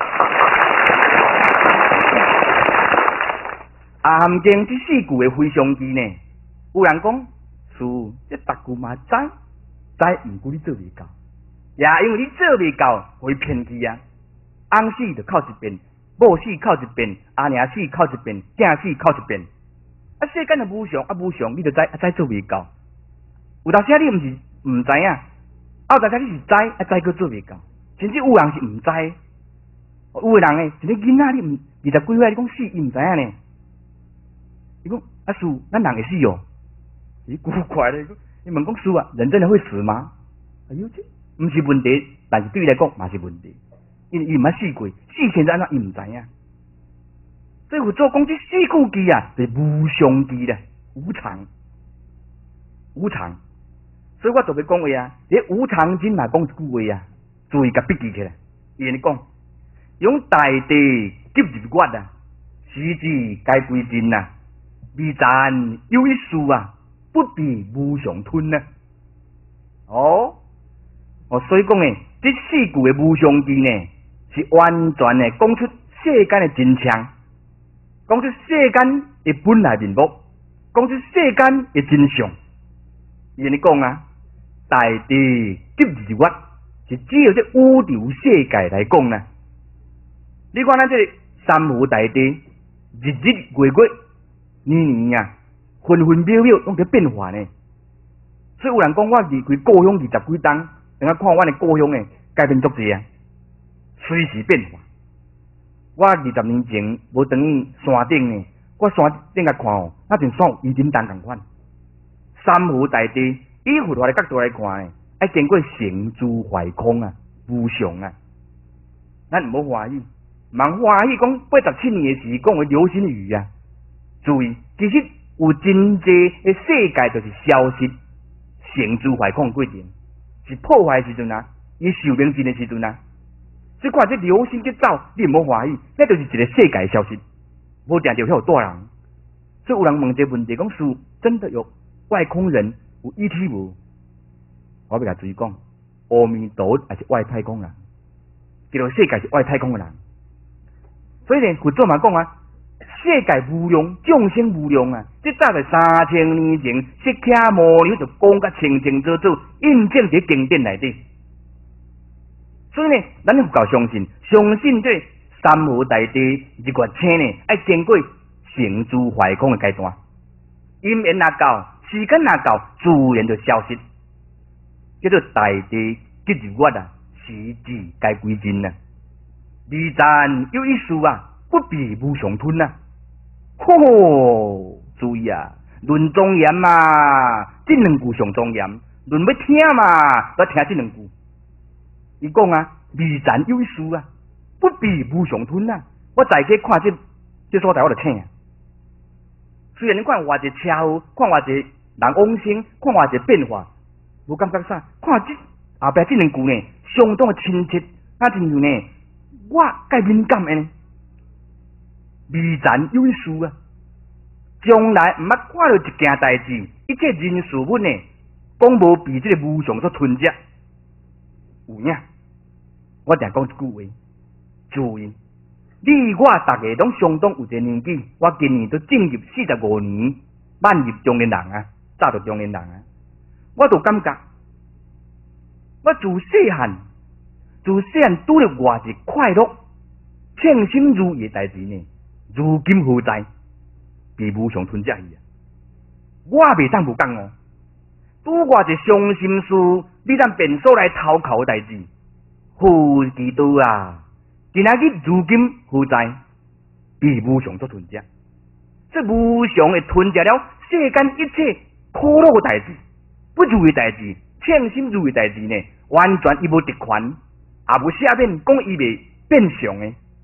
啊，含经这四句的非常记呢，有人讲，是这逐句嘛知，知毋过你做未到，也因为你做未到，互伊骗去啊。翁死就靠一遍，某死靠一遍，阿娘死靠一遍，囝死靠一遍。啊，世间的无常，啊无常，你就知，啊知做未到。有当时你毋是毋知影，啊有当时你是知，啊知佫做未到。甚至有人是毋知，有个人诶，一个囡仔你毋二十几岁，你讲死伊毋知影呢？伊讲啊师，咱人会死哦？伊古怪咧，你问讲师啊，人真的会死吗？哎呦，这毋是问题，但是对伊来讲嘛是问题，因为伊毋捌死过，死现在安怎伊毋知影。所以有做讲这四句记啊，是无常记咧，无常，无常。所以我特别讲话啊，这无常经嘛讲一句话啊，注意甲笔记起来。伊安尼讲，用大地急入月啊，时至该归尽啊，未然有一事啊，不必无常吞啊。哦，哦，所以讲诶，这四句的无常记呢，是完全诶讲出世间的真相。讲出世间的本来面目，讲出世间的真相。伊安尼讲啊，大地急日月，是只有这宇宙世界来讲啦。你看咱这个山河大地，日日月月，年年啊，分分秒秒拢在变化呢。所以有人讲我离开故乡二十几冬，等下看阮的故乡诶改变足济啊，随时变化。我二十年前无等于山顶呢，我山顶甲看哦，那像山有伊点重共款。山河大地，以佛法的角度来看呢，要经过成住坏空啊，无常啊。咱毋好欢喜，茫欢喜讲八十七年的时讲的流星雨啊。注意，其实有真济的世界就是消失、成住坏空过程，是破坏的时阵啊，伊寿命尽的时阵啊。所以看这流星去走，你毋好欢喜，那就是一个世界消失，无定就遐有大人。所以有人问一个问题，讲是真的有外空人有 E T 无？我要甲注意讲，阿弥陀也是外太空人，这个世界是外太空的人。所以呢，佛祖嘛讲啊，世界无量，众生无量啊。这早在三千年前，释迦牟尼就讲甲清清楚楚，印证伫经典内底。所以呢，咱佛教相信，相信这山河大地、日月星呢，要经过成住坏空的阶段。因缘若到，时间若到，自然就消失。叫做大地即日月啊，时至该归尽啊。未然有一事啊，不必无常吞啊。吼，注意啊，论庄严嘛，这两句上庄严；论要听嘛，要听这两句。伊讲啊，未然有一事啊，不必无常吞啊。我再去看这这所在，我就听。虽然你看偌一个车祸，看偌一个人往生，看偌一个变化，无感觉啥？看这后壁这两句呢，相当的亲切，那亲像呢，我介敏感的呢。未然有一事啊，将来毋捌看到一件代志，一切人事物呢，讲无比这个无常所吞噬。有影，我定讲一句话，注意，你我大家拢相当有一个年纪，我今年都进入四十五年，迈入中年人啊，早到中年人啊，我就感觉，我自细汉，自细汉拄着偌一快乐、称心如意的代志呢，如今何在？被无常吞噬去啊！我袂当无讲哦。拄偌一伤心事，你咱便所来偷哭的代志，好基督啊！今仔日如今何在？被无常所吞噬。这无常会吞噬了世间一切苦恼的代志、不如的代志、称心如意的代志呢，完全伊无特权，也无下面讲伊袂变常的。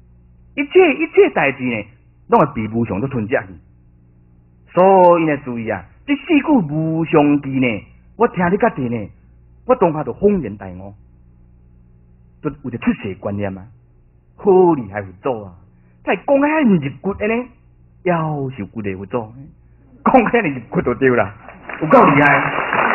一切一切代志呢，拢会被无常所吞噬去。所以呢，注意啊，这四句无常记呢，我听你甲地呢，我当下就恍然大悟，就有一出世观念啊，好厉害佛祖啊！再讲遐入骨安尼，夭寿骨的佛祖，讲遐入骨就对啦，有够厉害。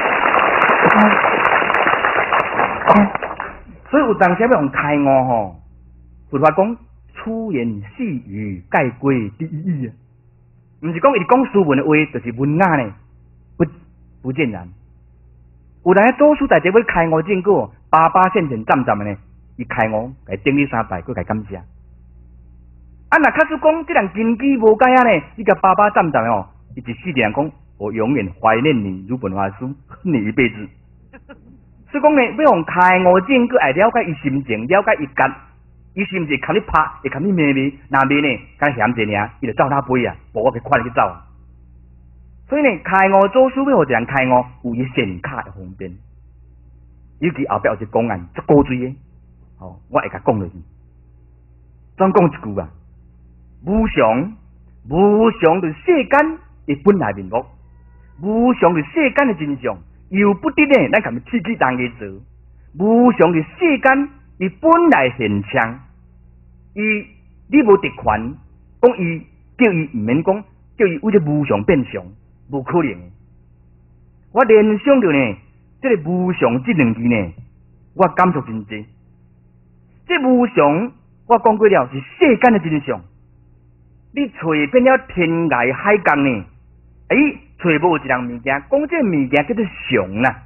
所以有当时要用开悟吼，佛法讲粗言细语盖归第一义啊，毋是讲伊讲书文的话，就是文雅呢，不不见然。有人喺做书大姐要开悟证果，爸爸现前站站的呢，伊开悟，甲顶你三拜，佮甲感谢。啊，若假使讲这人根基无解啊呢，伊甲爸爸站站哦，伊一世人讲，我永远怀念你，如本华师，恨你一辈子。所以讲呢，要用开悟证果来了解伊心情，了解伊家，伊是毋是看你拍，会看你骂骂，那骂呢，敢嫌一尔，伊就走他背啊，无我去看你去走。所以呢，开悟做书要互一人开悟，有伊显卡的方便。尤其后壁有一个公案，足高水的，吼，我会甲讲落去。怎讲一句啊？无常，无常就是世间伊本来面目，无常就是世间的真相。由不得呢，咱含刺激当去做。无常是世间，伊本来现象，伊你无特权，讲伊叫伊毋免讲，叫伊为咗无常变常，无可能。我联想到呢，这个无常这两字呢，我感触真济。这无常，我讲过了是世间的真相。你找遍了天涯海角呢，哎。找无一样物件，讲这物件叫做常啊，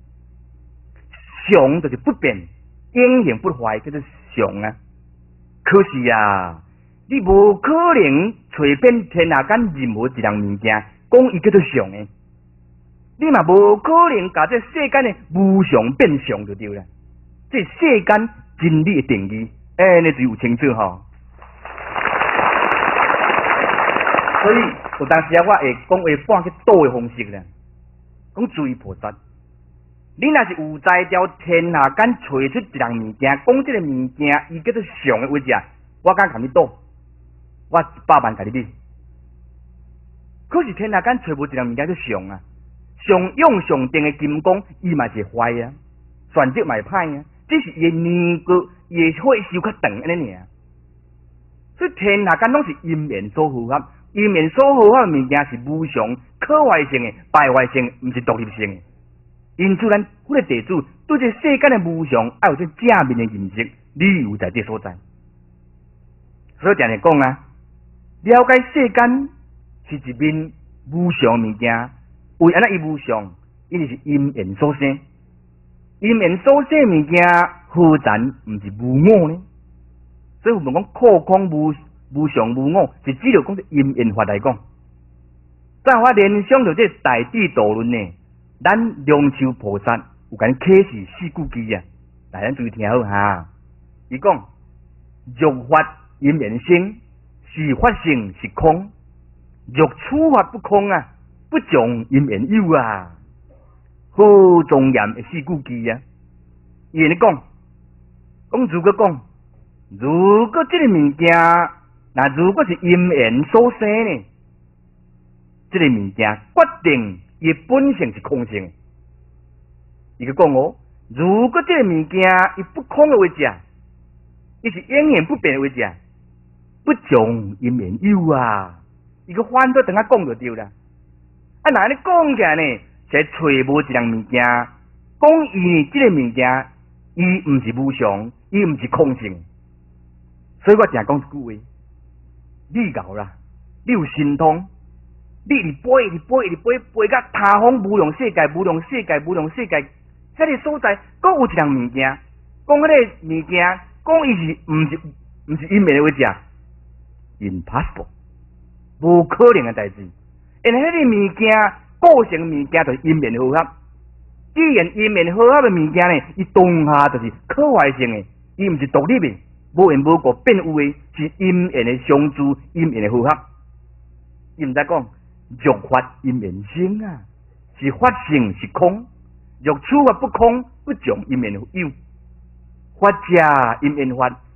常就是不变，永远不坏，叫做常啊。可是啊，你无可能找遍天下间任何一样物件，讲伊叫做常的。你嘛无可能把这世间的无常变常就对了。这世间真理的定义，哎，你就有清楚吼。所以有当时啊，我会讲话半去倒的方式咧，讲注意菩萨。你若是有在条天下间找出一样物件，讲这个物件伊叫做常的位置，我敢甲你倒，我一百万甲你比。可是天下间找无一样物件叫常啊，常用上定的金刚，伊嘛是坏啊，选择嘛歹啊，只是伊年过伊会火烧较长安尼尔。所以天下间拢是因缘所符合。因缘所好法的物件是无常、可坏性的、败坏性，毋是独立性的。因此，咱佛的弟子对这世间的无常，要有这正面的认识，理由在这所在。所以常常讲啊，了解世间是一面无常物件，为安那伊无常，因为是因缘所生。因缘所生物件何然毋是无我呢？所以我们讲空空无。无常无我，是只着讲因缘法来讲。再我联想到这大智度论呢，咱龙树菩萨有甲启示四句句啊，大家注意听好哈。伊讲：欲法因缘生，是法性是空；欲处法不空啊，不从因缘有啊。好庄严的四句句啊！伊安尼讲，讲如果讲，如果这个物件。那如果是因缘所生呢？这个物件决定伊本性是空性。伊个讲哦，如果这个物件伊不空的位置，伊是永远不变的位置，不从因缘有啊。伊个反倒等下讲就对啦。啊，那你讲起来呢，是找无一样物件，讲伊呢，这个物件伊毋是无常，伊毋是空性。所以我常讲一句话。你搞啦，你有神通，你一飞一飞一飞飞到他方无量世界，无量世界，无量世界，迄个所在，搁有一样物件，讲迄个物件，讲伊是毋是毋是因缘的位置啊 ？impossible， 无可能的代志。因为迄个物件，构成物件就是因缘合合。既然因缘合合的物件呢，伊当下就是可坏性的，伊毋是独立的。无缘无故变有诶，是因缘的相助，因缘的合合。伊毋知讲，欲法因缘生啊，是法性是空，欲处法不空，不从因缘有。法者因缘法，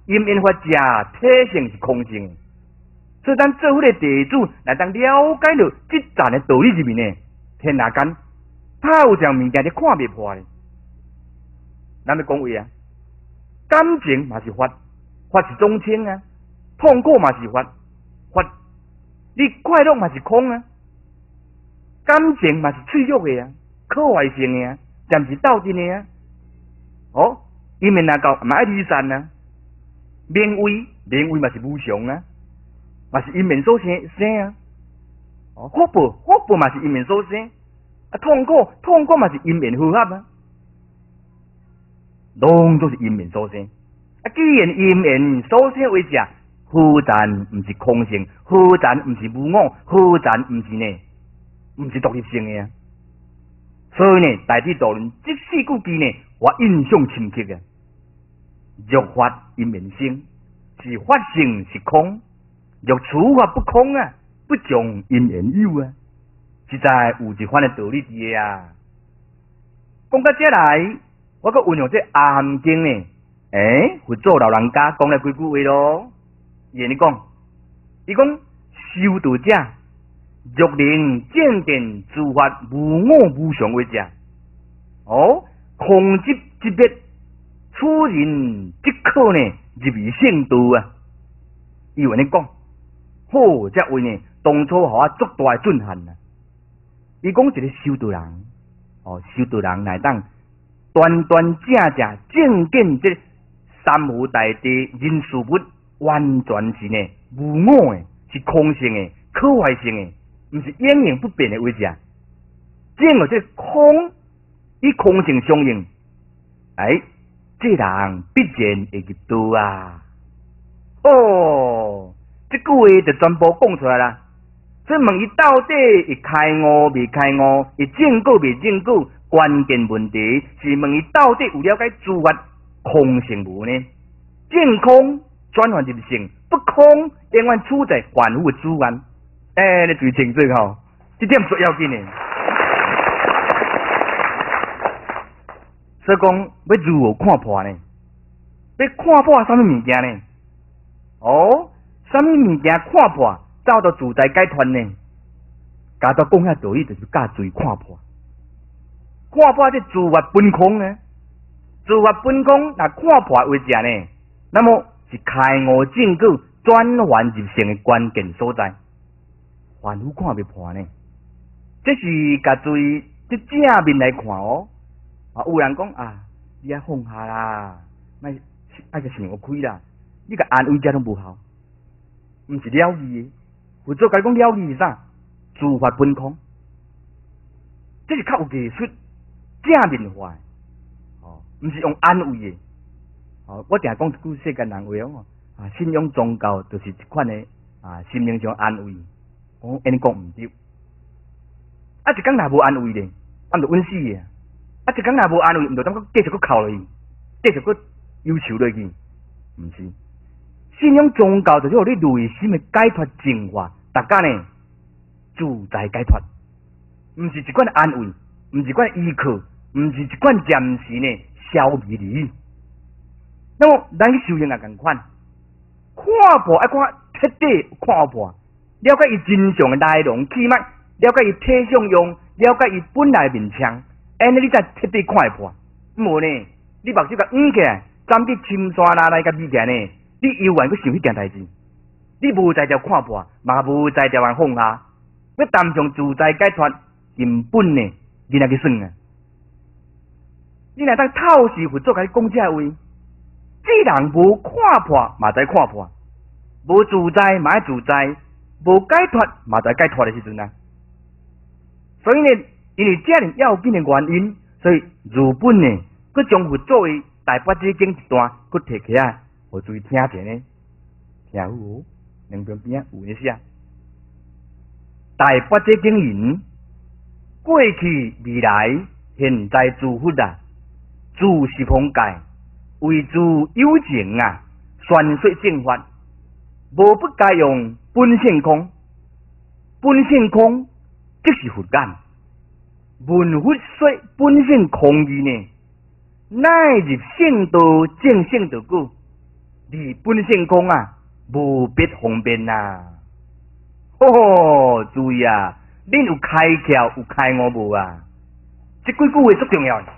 因缘法者体性是空性的，所以咱做伙个地主来当了解到即层的道理入面呢，天下间他有样物件你看袂破咧。咱要讲话啊，感情嘛是法，法是中清啊，痛苦嘛是法，法你快乐嘛是空啊，感情嘛是脆弱的啊，可坏性的啊，暂时斗阵的啊。哦，因缘若到嘛爱离散啊，名位名位嘛是无常啊，嘛是因缘所生生啊。哦，福报福报嘛是因缘所生，啊痛苦痛苦嘛是因缘合合啊，拢都是因缘所生。啊，既然因缘所生为者，何然毋是空性？何然毋是无我？何然毋是呢？毋是独立性的啊！所以呢，大智度论这四句句呢，我印象深刻啊。若法因缘生，是法性是空；若处法不空啊，不将因缘有啊。实在有一番的道理伫个啊。讲到这来，我阁运用这阿含经呢，诶，佛祖老人家讲了几句话咯。伊安尼讲，伊讲修道者若能正见诸法无我无常为者，哦，空即即灭，此人即可呢入于圣道啊！伊安尼讲，好，这话呢，当初互我足大的震撼啊！伊讲一个修道人，哦，修道人来当端端正正正见这三无大地人事物，完全是呢无我的，是空性的、可坏性的。毋是永远不变的位置啊！正有这空与空性相应，哎，这人必然会入道啊！哦，这句话就全部讲出来啦。所以问伊到底会开悟未开悟，会正果未正果？关键问题是问伊到底有了解诸法空性无呢？正空转换入性，不空永远处在凡夫的主观。哎，你最清楚吼，这点最要紧的。所以讲要如何看破呢？要看破什么物件呢？哦，什么物件看破，走到自在解脱呢？教到讲遐道理，就是教注意看破。看破这诸法本空呢？诸法本空，若看破为者呢？那么是开悟正果、转换入性的关键所在。凡夫看袂破呢，这是甲注意这正面来看哦。啊，有人讲啊，你啊放下啦，莫爱个想开啦，你甲安慰遮拢无效，毋是了义的。佛祖甲讲了义是啥？诸法本空，这是较有艺术正面化的哦，毋是用安慰的。哦，我定讲一句世间人话哦，啊，信仰宗教就是一款的啊，心灵上安慰。我安尼讲毋对，啊一工若无安慰咧，啊毋着稳死嘅，啊一工若无安慰，毋着当佫继续佫哭落去，继续佫忧愁落去，毋是。信仰宗教就是互你内心的解脱净化，大家呢自在解脱，毋是一款安慰，毋是一款依靠，毋是一款暂时呢消弭而已。那么咱去修行也共款，看破爱看彻底看破。了解伊真相的内容起码，了解伊体相用，了解伊本来面腔，安尼你才彻底看会破。无呢，你目睭甲掩起来，站伫深山哪来甲面前呢？你犹原佫想迄件代志，你无在条看破，嘛无在条人放下，要谈上自在解脱，根本呢，你若去算啊！你若当透视佛祖甲你讲这话，这人无看破，嘛在看破；无自在，嘛爱自在。无解脱，嘛在解脱的时阵啊。所以呢，因为这样要紧的原因，所以日本呢，佮将佛作为大八节经一段，佮摕起来，互注意听者呢，听好哦，两边边有一写。大八节经言：过去、未来、现在诸佛啊，诸十方界，为诸有情啊，宣说正法，无不该用。本性空，本性空即是佛眼。闻佛说本性空义呢，乃入圣道正圣道故， 离本性空啊，无必方便呐。哦，注意啊，恁有开窍有开悟无啊？这几句话足重要。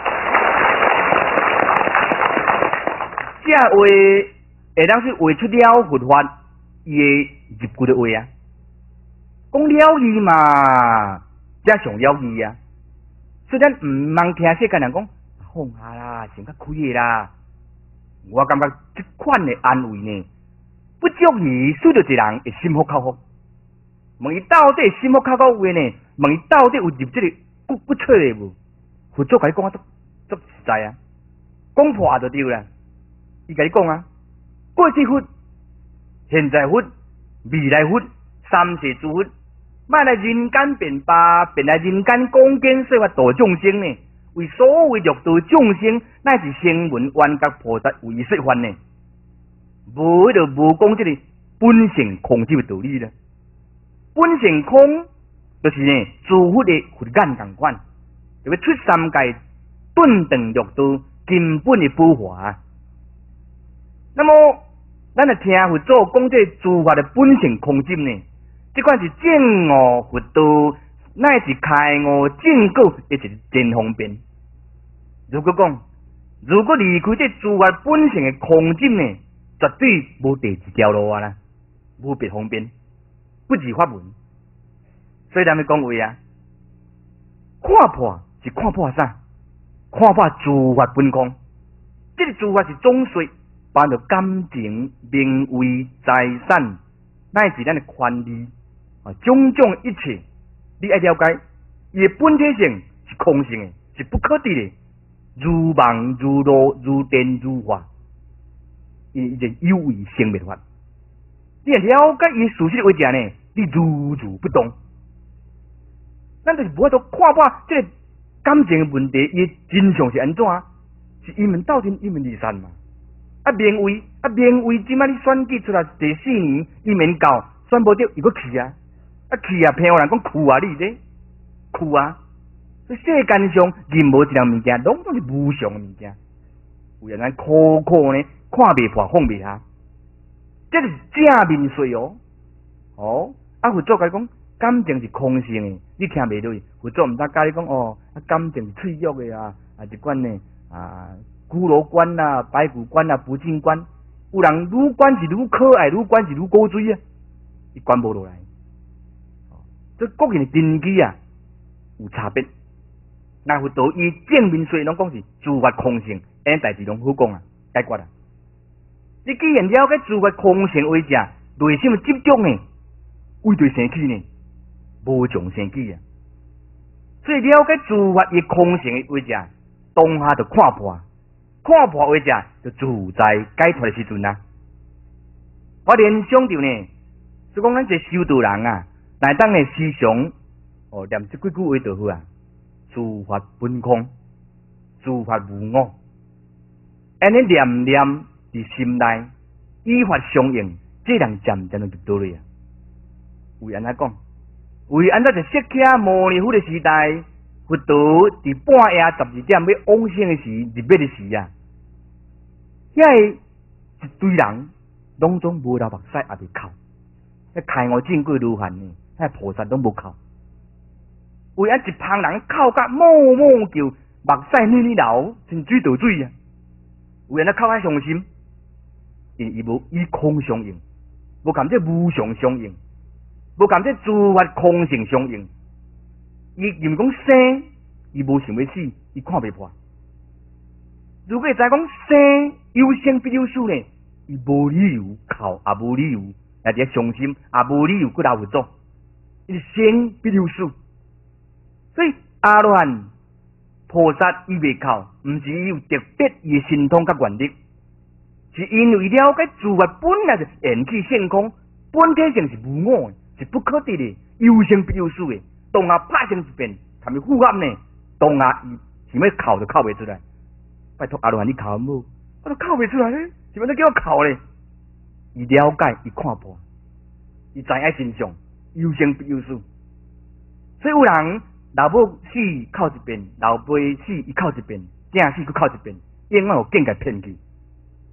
这话会当是画出了佛法伊的入句的话啊。讲了义嘛，才上了义啊。虽然毋茫听世间人讲放下啦，先较开个啦，我感觉这款的安慰呢，不足以使到一人会心服口服。问伊到底心服口服话呢？问伊到底有入这个不不错的无？佛祖甲你讲啊，足足实在啊，讲破就对啦。伊甲你讲啊，过去佛、现在佛、未来佛、三世诸佛，卖来人间变法，变来人间讲经说法度众生呢。为所谓六道众生，乃是声闻缘觉菩萨为说法呢。无就无讲这个本性空这个道理啦。本性空就是呢，诸佛的佛眼同款，就要出三界顿顿六道根本的补华。那么，咱来听佛祖讲这诸法的本性空寂呢？这款是正悟佛道，乃是开悟正果的一个真方便。如果讲，如果离开这诸法本性的空寂呢，绝对无第二条路啊啦，无别方便，不二法门。所以咱们讲话啊，看破是看破啥？看破诸法本空。这个诸法是总说，包括感情、名位、财产，乃至咱的权利啊，种种一切，你要了解，伊的本体性是空性的，是不可得的，如梦如露如电如化，伊就有为生灭法。你若了解伊事实为者呢，你如如不动。咱就是无法度看破这个感情的问题，伊真相是安怎？是一门斗阵，一门离散嘛。啊，名位啊，名位，即摆你选举出来第四年，伊免到，选无着伊搁去啊，啊去啊，骗我人讲去啊，你这去啊。所以世间上任何一样物件，拢都是无常的物件。有人咱苦苦呢，看袂破，放袂下，这是正面说哦。哦，啊，佛祖甲你讲。感情是空性的，你听袂落去。佛祖毋知教你讲哦，啊感情是脆弱的啊，啊一款呢啊骷髅关啊、白骨关啊、不净关，有人愈关是愈可爱，愈关是愈高水啊，伊关无落来。哦，这个人的根基啊有差别。那佛陀伊正面说，拢讲是诸法空性，安代志拢好讲啊，解决啊。你既然了解诸法空性为者，内心的执着呢，为对生气呢？无从生起啊！所以了解诸法以空性为者，当下就看破，看破为者就自在解脱的时阵啊！我联想到呢，是讲咱这修道人啊，乃当的思想哦，念这几句话就好啊。诸法本空，诸法无我，安尼念念伫心内，依法相应，这人渐渐就入道了啊！为安怎讲？为安怎在释迦牟尼佛的时代，佛陀伫半夜十二点要往生的时，入灭的时啊，遐一堆人拢总无流目屎，也袂哭。迄开悟正果如汉呢，遐菩萨拢无哭。为安一旁人哭甲某某叫，目屎腻腻流，像水倒水啊！为安怎哭遐伤心？因伊无以空相应，无含这无常相应。无共这诸法空性相应，伊认为讲生，伊无想要死，伊看袂破。如果会知讲生有生必有死呢，伊无理由哭，也无理由来伫伤心，也无理由去流佛祖。伊生必有死，所以阿罗汉菩萨伊袂哭，毋是伊有特别伊的神通甲愿力，是因为了解诸法本来是缘起性空，本体性是无我的。是不可得的，有生必有死的。当下拍成一遍，他们负暗呢？当下伊想要哭就哭袂出来。拜托阿罗汉，你哭无？我都哭袂出来咧，是要你叫我哭咧？伊了解，伊看破，伊知影真相，有生必有死。所以有人老母死哭一遍，老爸死伊哭一遍，正死佫哭一遍，永远有境界骗去。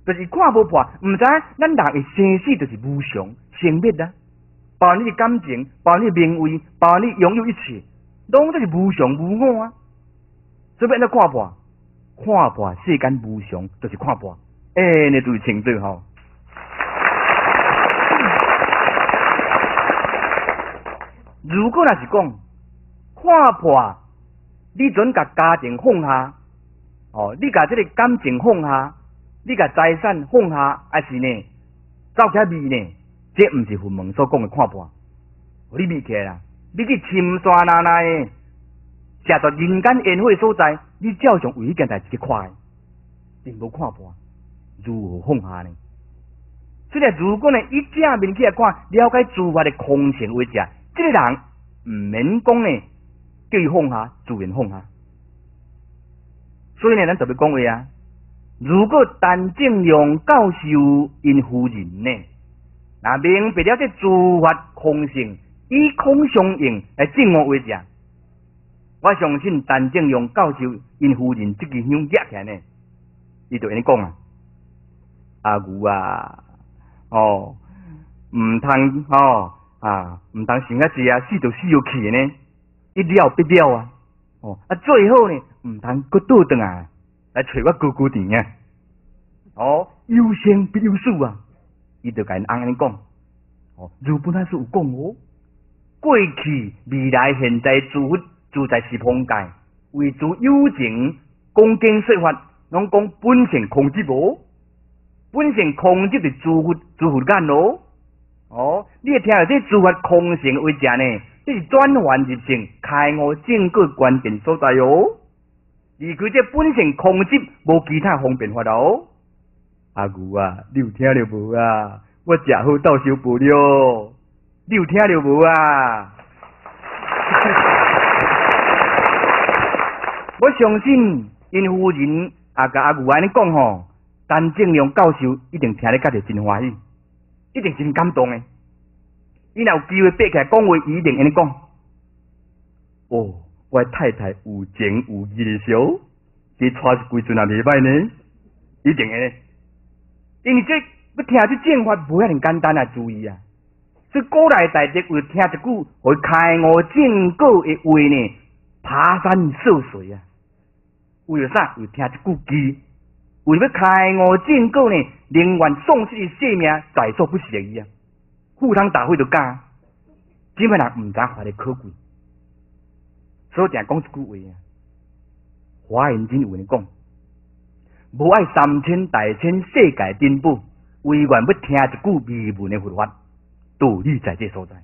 就是看无破，毋知咱人的生死就是无常、生灭啊。包含你的感情，包含你的名位，包含你拥有一切，拢都是无常无我啊。所以要安怎看破？看破世间无常，就是看破。哎，你就是清楚吼。如果若是讲看破，你准甲家庭放下，哦，你甲这个感情放下，你甲财产放下，还是呢走起味呢？这毋是佛门所讲的看破。你味起来啦，你去深山那那的，食到人间烟火所在，你照常为迄件代志去看，并无看破，如何放下呢？所以如果呢，伊正面起来看，了解诸法的空性为者，这个人毋免讲呢，叫伊放下，自然放下。所以呢，咱特别讲话啊，如果陈正阳教授因夫人呢，那明白了这诸法空性，以空相应来证悟为者，我相信陈正阳教授因夫人这支香夹起来呢，伊就安尼讲啊，阿牛啊，哦，毋通哦啊，毋通想啊济啊，死就死就去呢，一了不了啊，哦啊，最好呢，毋通搁倒转啊，来找我姑姑甜啊，哦，有生必有死啊，伊就甲因翁安尼讲，哦，日本还是有讲哦，过去、未来、现在诸佛自在十方界，为诸有情讲经说法，拢讲本性空寂无。本性空寂的诸佛诸佛眼咯，哦，你会听到这诸法空性为者呢？这是转换入性开悟正果关键所在哦。离开这本性空寂，无其他方便法哦。阿牛啊，你有听到无啊？我食好到烧饭了，你有听到无啊？我相信因夫人啊，甲阿牛安尼讲吼。陈正阳教授一定听咧，觉着真欢喜，一定真感动诶。伊若有机会爬起来讲话，伊一定安尼讲。哦，我太太有情有义的小，伊带一规阵也袂歹呢，一定安尼。因为这要听这正法无遐尼简单啊，注意啊！所以古来大德为听一句互开悟正果的话呢，爬山涉水啊。为了啥？为听一句机。为要开悟正果呢，宁愿丧失伊性命，在所不惜伊啊！赴汤蹈火就干，基本上毋知法的可贵。所以定讲一句话啊，华严经有人讲，无爱三千大千世界珍宝，唯愿要听一句微文的佛法，道理在这所在。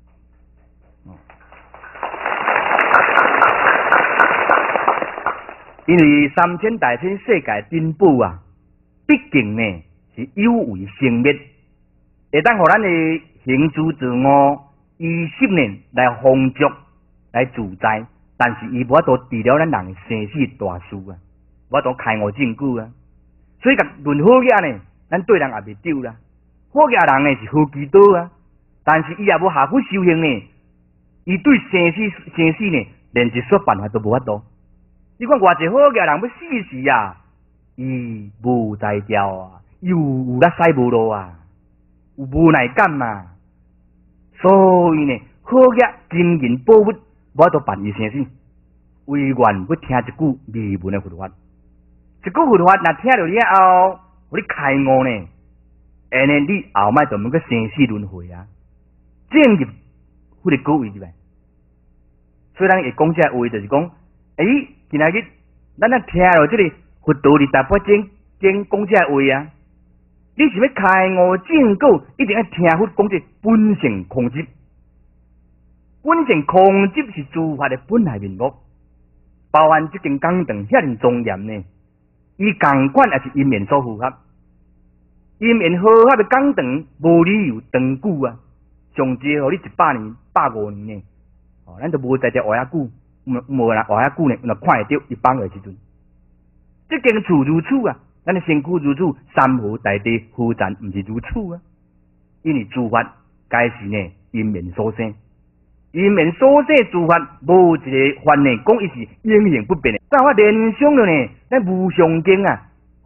因为三千大千世界珍宝啊，毕竟呢是有为生灭，会当互咱的行诸自我、意识呢来丰足、来自在，但是伊无法度治疗咱人的生死大事啊，无法度开悟正果啊。所以甲论好嘢呢，咱对人也袂丢啦。好嘢人呢是好基督啊，但是伊也无下苦修行呢，伊对生死生死呢连一丝办法都无法度。你看偌济好嘅人要死时啊，伊无才调啊，又有咧使无路啊，有无奈感嘛。所以呢，好嘅金银宝物，无法度办伊生死，唯愿要听一句微文的佛法。一句佛法，若听到了后，互你开悟呢，安尼你后摆就免个生死轮回啊，进入迄个果位入来。所以咱会讲这话，就是讲，诶。今仔日，咱啊听了这个佛道二十八经经讲这话啊，你是要开悟正果，一定要听佛讲这本性空寂。本性空寂是诸法的本来面目，包含这间讲堂遐尼庄严呢，伊共款也是因缘所符合。因缘好合的讲堂，无理由长久啊，上济互你一百年、百五年呢，哦，咱就无在这活遐久。无啦，活遐久呢，若看会到一放的时阵，这间厝如此啊，咱的身躯如此，山河大地何赞毋是如此啊？因为诸法皆是呢因缘所生，因缘所生诸法无一个法呢讲伊是永恒不变的。但我联想了呢，咱无常经啊，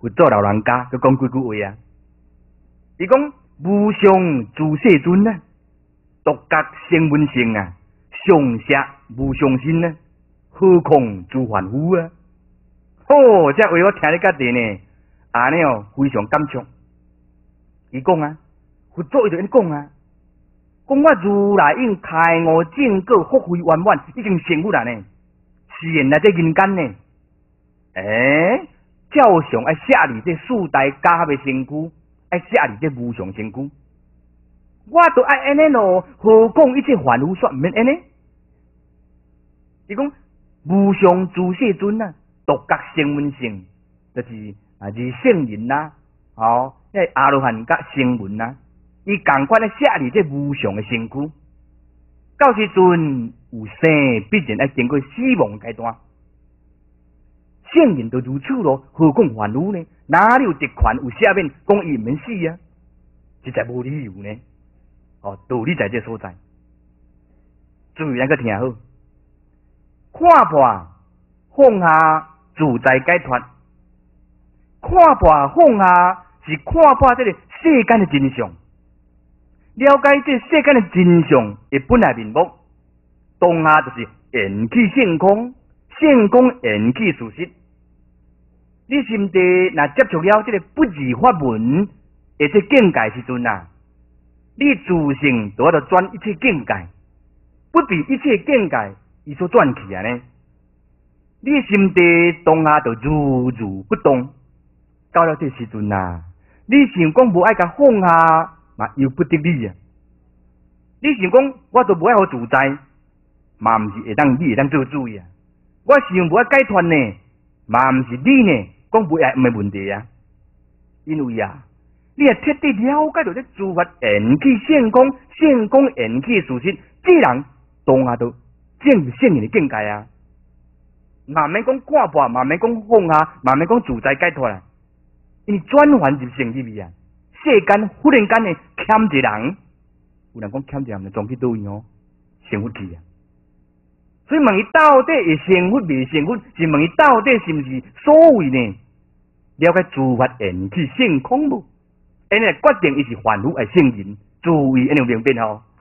佛祖老人家佮讲几句话啊。伊讲无上自世尊啊，独觉声闻性啊，上下无上心啊，何况诸凡夫啊？哦，这话我听得较地呢，安尼哦非常感触。伊讲啊，佛祖伊就安尼讲啊，讲我如来应开悟正果，福慧圆满，已经成佛啦呢，是现来这人间呢。诶，照常爱写入这四大家的身躯，爱写入这无上身躯。我都爱安尼咯，何况一切凡夫煞毋免安尼？伊讲无上自世尊啊，独觉声闻性，就是啊，是圣人呐、啊，哦，迄阿罗汉甲声闻呐，伊共款咧写入这无上的身躯。到时阵有生，必然爱经过死亡阶段。圣人都如此咯，何况凡夫呢？哪里有特权有下面讲伊毋免死啊？实在无理由呢。哦，道理在这所在。注意咱个听好，看破放下自在解脱，看破放下是看破这个世间的真相，了解这世间的真相的本来面目，当下就是缘起性空，性空缘起事实。你心地若接触了这个不二法门的这境界时阵啊，你自性都要转一切境界，不比一切境界伊所转去啊呢。你心地当下就如如不动，到了这时阵啊，你想讲无爱甲放下，嘛由不得你啊。你想讲我都无爱好自在，嘛毋是会当你会当做主啊。我想无爱解脱呢，嘛毋是你呢讲不爱毋的问题啊。因为啊，你也彻底了解到这诸法缘起性空，性空缘起事实，这人当下都正是圣人的境界啊。慢慢讲看破，慢慢讲放下，慢慢讲自在解脱啦。因为转换入成入去啊，世间忽然间呢欠一个人，有人讲欠一个人撞去倒位哦，成佛去啊。所以问伊到底会成佛未成佛，是问伊到底是毋是所谓呢了解诸法缘起性空无？安尼决定伊是凡夫还是圣人，注意安尼有明辨吼。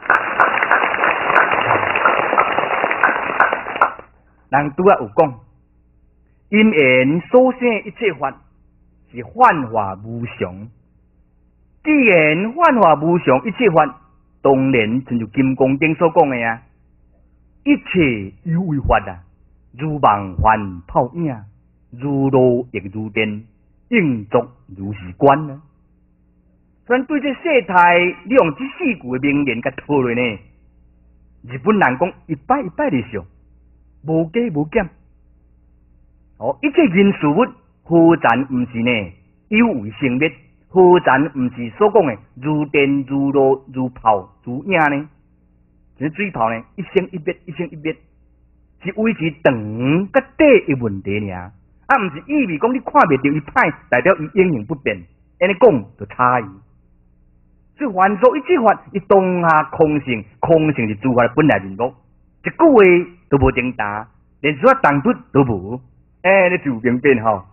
人拄啊有讲，因缘所生一切法是幻化无常。既然幻化无常，一切法当然亲像金刚经所讲的啊，一切有为法啊，如梦幻泡影，如露亦如电，应作如是观啊。虽然对这世态，你用这四句的名言甲套落呢，日本人讲一摆一摆的笑。无加无减，哦，一切人事物何尝毋是呢？有为生灭，何尝毋是所讲的如电如露如泡如影呢？这水泡呢，一升一灭，一升一灭，是维持长甲短的问题尔，啊，毋是意味讲你看袂到伊歹，代表伊永恒不变，安尼讲就差异。所以凡所一切法，伊当下空性，空性是诸法本来面目，一句话都无正答，连说当突都无，哎，你就明辨吼。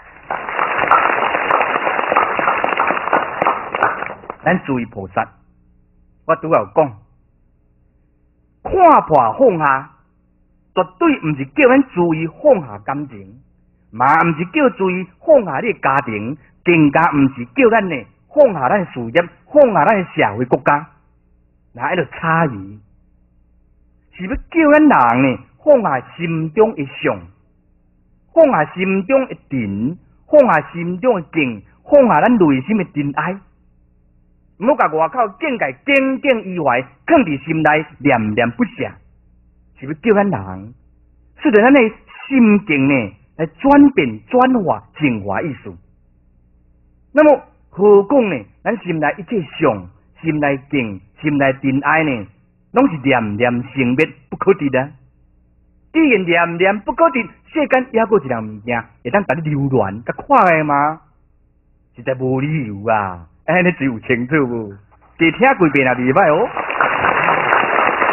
咱注意菩萨，我拄有讲，看破放下，绝对毋是叫咱注意放下感情，嘛毋是叫注意放下你的家庭，更加毋是叫咱呢放下咱事业，放下咱社会国家，那迄个差异。是要叫咱人呢放下心中的想，放下心中的tình，放下心中的敬，放下咱内心的真爱，唔好甲外口境界耿耿于怀，放伫心内念念不舍。是要叫咱人，使得咱的心境呢来转变、转化、净化意思。那么何讲呢？咱心内一切想、心内敬、心内真爱呢？拢是念念生灭不可得啊！既然念念不可得，世间还有一样物件会当甲你流乱甲看的吗？实在无理由啊！哎，你只有清楚无？只听几遍也袂歹哦。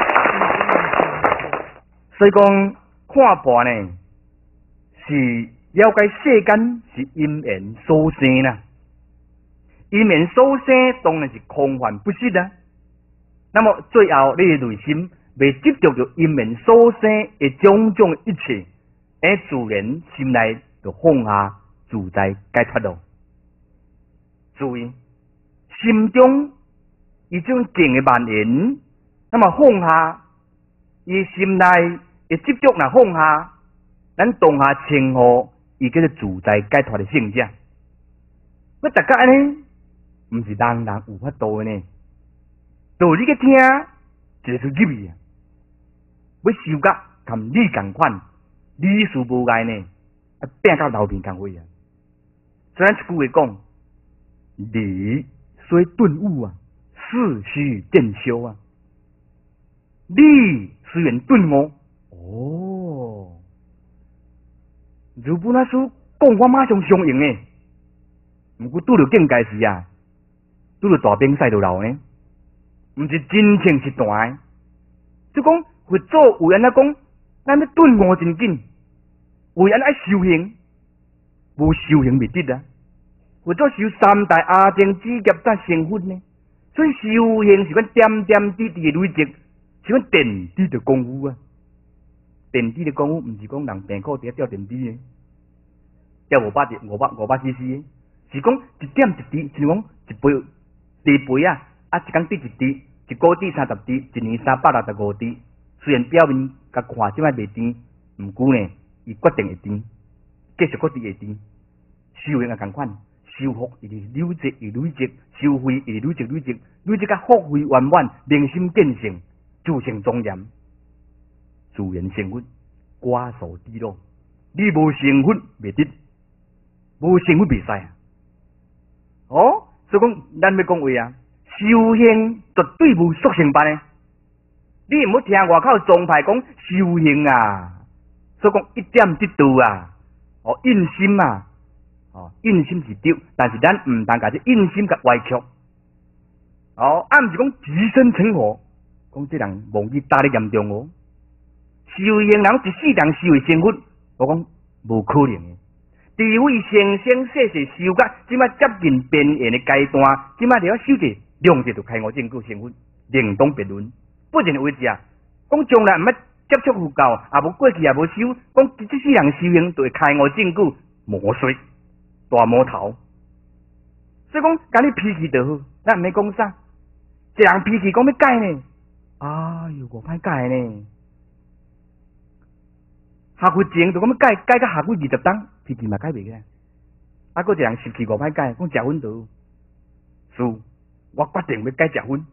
所以讲看破呢，是了解世间是因缘所生啦，因缘所生当然是空幻不实啦。那么最后你的内心未执着着因缘所生的种种一切，而自然心内就放下自在解脱咯。注意，心中伊种静的蔓延，那么放下，伊心内的执着若放下，咱当下称呼伊叫做自在解脱的圣者。我大家安尼，毋是人人有法度的呢。道理去听，就出入去啊！要修甲含你共款，理事无碍呢，啊，拼到流面共位啊！所以咱一句话讲，理虽顿悟啊，事须见修啊。理虽然顿悟，哦，如本阿师讲，我马上相应呢。毋过拄着境界时啊，拄着大兵赛着流呢。毋是真情实断，就讲佛祖为安怎讲，咱要顿悟真紧，为安怎爱修行，无修行未得啊！佛祖修三大阿僧只业才成佛呢，所以修行是阮点点滴滴的累积，是阮电梯的功夫啊！电梯的功夫毋是讲人病苦伫吊电梯的，吊五百的五百五百 C C 的，是讲一点一滴，像讲一杯茶杯啊。啊，一工滴一滴，一个滴三十滴，一年三百六十五滴。虽然表面甲看即摆袂甜，毋过呢，伊决定会甜，继续搁伫会甜。修行也共款，修福伊是累积，伊累积；修慧伊累积累积，累积甲福慧圆满，明心见性，自性庄严，自然成佛，寡数知路。你无成佛袂得，无成佛袂使啊！哦，所以讲，咱要讲话啊。修行绝对无速成班的，你毋好听外口宗派讲修行啊，所以讲一点一度啊，哦印心啊，哦印心是对，但是咱毋通甲这印心甲歪曲，哦啊毋是讲自身成佛，讲这人妄语打得严重哦。修行人一世人修会成佛，我讲无可能的。智慧生生世世修甲，即摆接近边缘的阶段，即摆就要修者。量者就开悟正果成佛，另当别论。不然为者，讲将来毋要接触佛教，也无过去也无修，讲即世人修行就会开悟正果，魔术大魔头。所以讲，今日脾气就好，咱毋免讲啥。一人脾气讲要改呢，哎哟，我歹改呢。下回前就讲要改，改到下回二十档，脾气嘛改袂起来。啊，搁一人习气我歹改，讲食薰就是。我决定要改食薰，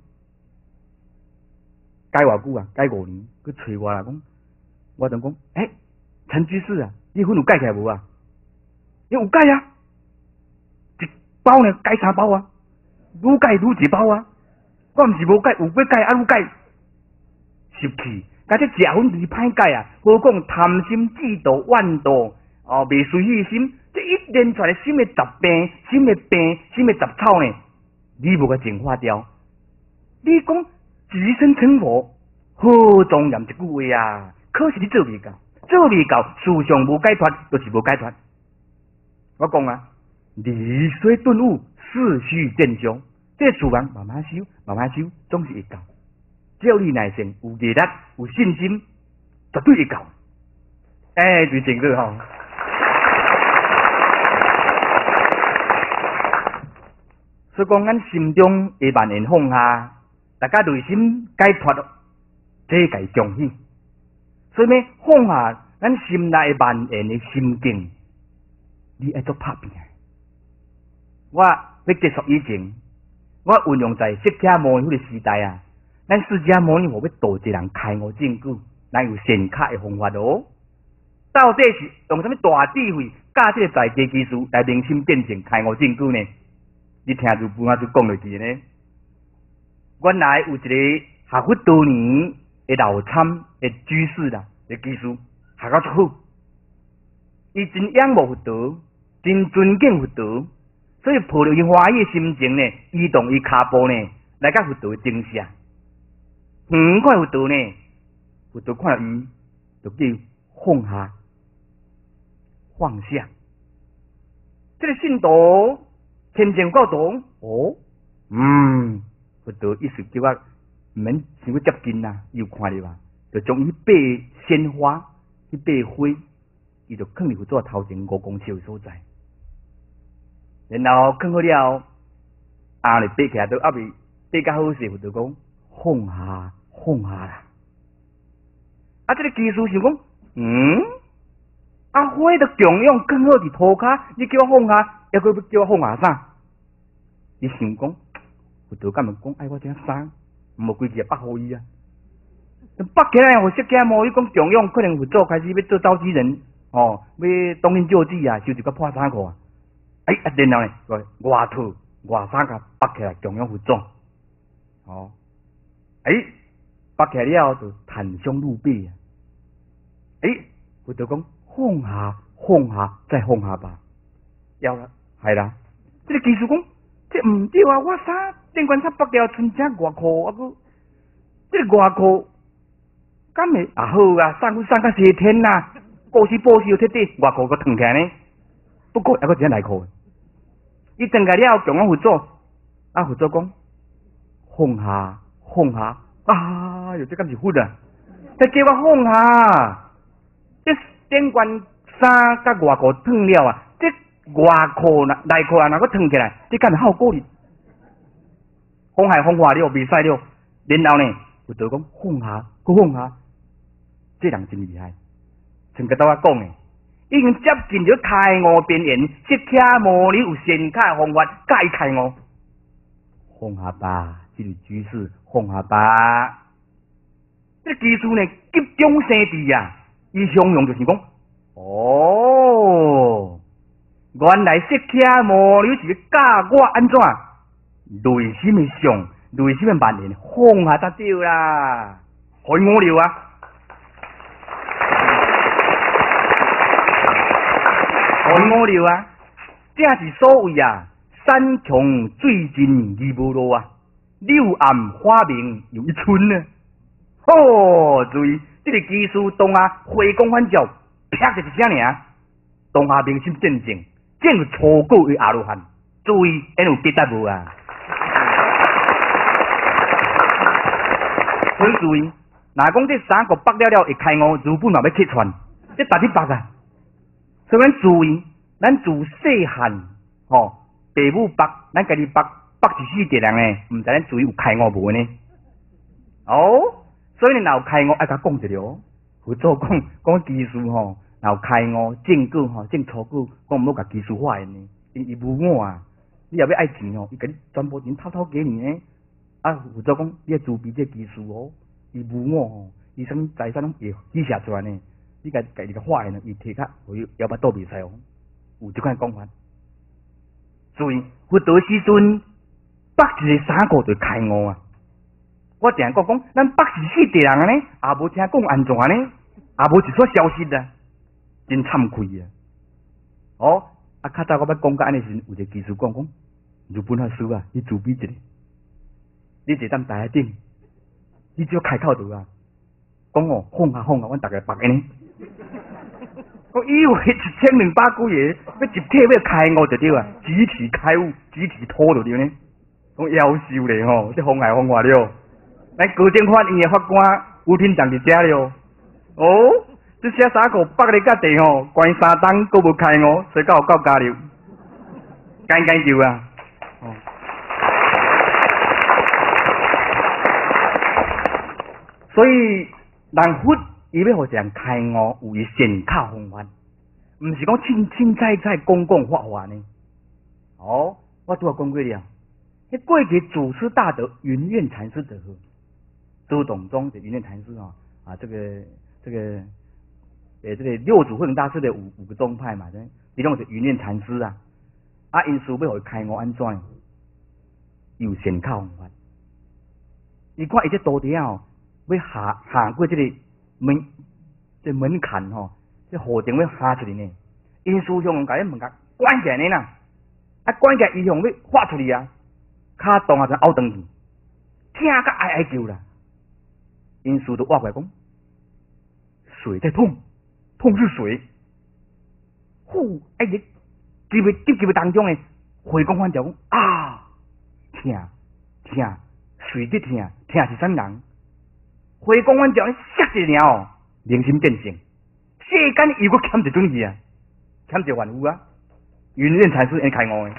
改偌久啊？改五年，去找我啦，讲我就讲，诶、欸，陈居士啊，你薰有改起来无啊？伊有改啊，一包呢改三包啊，愈改愈一包啊。我毋是无改，有要改啊，愈改，生气。甲这食薰就是歹改啊，何讲贪心、嫉妒、怨妒，哦，未随喜心，这一连串的心的杂病、心的病、心的杂草呢？你无甲净化掉，你讲自身成佛，好庄严一句话啊！可是你做未到，做未到，思想无解脱，就是无解脱。我讲啊，理虽顿悟，事须见修。这事人慢慢修，慢慢修，总是会到。只要你耐性、有毅力、有信心，绝对会到。哎，就真个吼。所以讲，咱心中的万缘放下，大家内心解脱了，这个重喜。所以呢，放下咱心内万缘的心境，你爱做拍拼。我要结束以前，我运用在释迦牟尼的时代啊，咱释迦牟尼佛要度一人开悟正果，咱有显卡的方法哦。到底是用什么大智慧，教这个在家技术来明心见性开悟正果呢？你听就不就讲落去呢？原来有一个学佛多年的老参的居士啦，的居士学到足好，伊真仰慕佛陀，真尊敬佛陀，所以抱着伊欢喜的心情呢，移动伊骹步呢，来甲佛陀争下。远看佛陀呢，佛陀看到伊，就叫放下， 放下。这个信徒虔诚告动，哦，嗯，佛陀意思叫我唔免想要接近啦，伊有看到啊，就将伊爬鲜花，去爬花，伊就放入佛祖头前五公尺的所在，然后放好了，啊，就爬起来都还未爬较好势，佛陀讲放下，放下啦。啊，这个技术想讲，嗯，啊，花都供养放好伫涂骹，你叫我放下，抑佫要叫我放下啥？伊想讲，佛陀敢问讲爱我这衫，无规矩绑互伊啊？绑起来，互释迦牟尼讲供养，可能佛祖开始要做召集人，哦，要东引救济啊，收一个破衫裤啊，哎，啊，然后呢，外套、外衫甲绑起来供养佛祖，哦，哎，绑起来了就檀香入壁啊，哎，佛陀讲放下，放下，再放下吧，要啦，系啦，这个技术讲。这毋对啊！我衫顶管衫绑了，剩只外裤，啊个，这个外裤，敢会啊好啊？送去送到西天呐，报时报时又摕底外裤个脱起来呢，不过还个一件内裤。伊脱起了，供养佛祖，啊佛祖讲，放下，放下，啊哟，这敢是佛啊？再叫我放下，这顶管衫甲外裤脱了啊！这外裤呐，内裤啊，若个脱起来，这敢是好过哩？风海风化了，未使了。然后呢，佛陀讲放下，搁放下，这人真厉害。像个倒我讲诶，已经接近咗开悟边缘，释迦牟尼有显开方法，解开悟。放下吧，这个居士，放下吧。这技术呢，急中生智啊！伊相用就是讲，哦。原来释迦牟尼是教我安怎内心的想，内心的万念放下才对啦，开悟了啊！开悟了啊！这是所谓啊，山穷水尽疑无路啊，柳暗花明又一村呢。哦，注意，这个技术当啊，回光返照，啪就是啥尔？当下明心正正。正有初果为阿罗汉，注意，因有记得无啊？请注意，若讲这三个绑了了会开悟，日本嘛要揭穿，这大啲绑啊！所以咱注意，咱自细汉吼，父母绑，咱家己绑，绑一世地人呢，毋知咱注意有开悟无呢？哦，所以你若有开悟，爱甲讲一下哦。佛祖讲讲技术吼。然后开悟正果吼，正初果，讲毋好甲技术化呢，因伊无我啊，你也要爱钱哦，伊甲你全部钱偷偷给你呢。啊，佛祖讲你要自备这技术哦，伊无我吼，伊什么财产拢会记下出来呢？你甲家己个化呢，伊摕较互伊摇巴倒袂使哦，有即款讲法。所以佛陀时阵，绑一个三个就开悟啊。我定讲讲，咱绑是死地人呢，也无听讲安怎呢，也无一撮消息啊。真惭愧啊！哦，啊，较早我要讲到安尼时，有一个技术讲讲，日本法师啊，你自比一个，你坐踮台顶，你只要开口就啊，讲哦，放下放下，阮逐个绑安尼。我以为一千零八几个，要集体要开悟就对啊，集体开悟，集体拖就对呢。讲夭寿咧吼，这风海风化了，咱高等法院的法官有天站伫遮了，哦。这些三个绑咧甲地吼，关三档都无开哦，所以到有够加入，干干就啊！哦，所以人佛伊要互一人开悟，有伊显卡方法，毋是讲清清彩彩讲讲法法呢。哦，我拄仔讲过了，迄过去祖师大德云愿禅师的周董中的云愿禅师哦，啊，这个这个。诶，这个六祖慧能大师的五五个宗派嘛，其中是云愿禅师啊，啊，因师要互开悟安怎？有显靠方法。你看伊这道底哦，要下下过这个门，这门槛吼、哦，这河顶要下出去呢。因师向甲伊门甲关起来呢啦，啊关起来伊向要发出去啊，骹动啊就凹转去，听甲哀哀叫啦。因师都挖过来讲，水在痛。痛是水，化呼，哎日急袂急急袂当中诶，回光返照讲啊，疼疼，随得疼，疼是啥人？回光返照，吓一了哦，良心见性，世间又搁欠一准去啊，欠一万夫啊，云念禅师因开悟诶，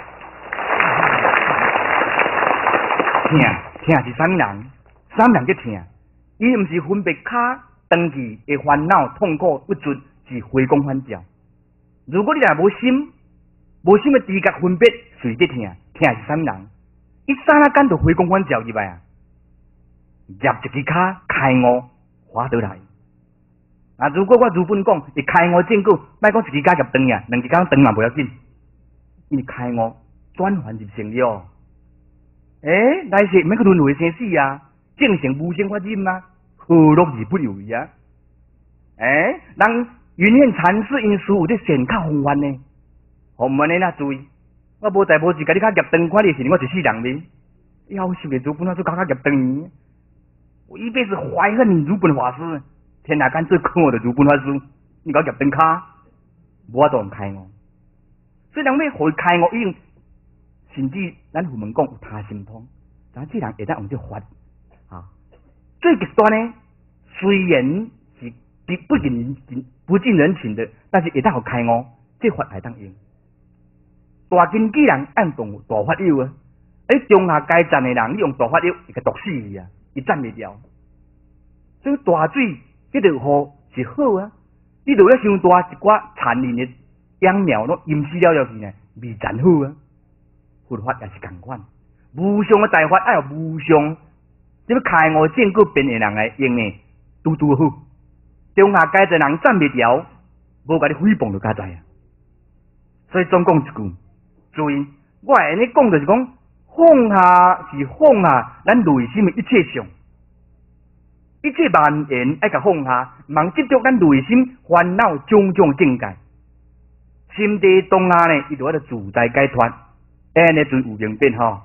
疼疼是啥人？啥人叫疼？伊毋是分别卡长期诶烦恼、痛苦、不足，是回光返照。如果你若无心，无心诶知觉分别，随得疼，疼是啥人？伊刹那间就回光返照入来啊！入一支卡开悟，划得来。啊，如果我如本讲，会开悟正果，莫讲一支卡入断啊，两支卡断嘛袂要紧，因为开悟转换入成了。诶、欸，来世免去轮回生死啊！正成无生法忍啊，何乐而不为啊？诶、欸，人云念禅师因师有伫显卡宏愿呢，宏愿的那注意，我无代无志，甲你较业断，看你是我一世人哩。夭寿的如本法师，甲较业断，我一辈子怀恨如本法师，天下间最可恶的如本法师，你甲业断卡，无法度开悟。所以人要互伊开悟，已经甚至咱父母讲有他心通，咱这人会当用这法。啊，最极端呢，虽然是不近不近人情的，但是会当互开悟，这法会当用。大经纪人按动大法友啊，诶，中下阶层的人，你用大法友，会甲毒死伊啊，伊斩袂掉。所以大水迄条河是好啊，你落了伤大一寡残忍的养苗，拢淹死了了去呢，未真好啊。佛法也是共款，无上的大法要有无上。这要开悟正果变的人来用呢，拄拄好。中下阶层人斩袂掉，无甲你诽谤就加知啊。所以总讲一句，注意，我会安尼讲就是讲，放下是放下咱内心的一切相，一切万缘爱甲放下，茫执着咱内心烦恼种种境界。心地当下呢，伊就喺度自在解脱，安尼最有明变吼。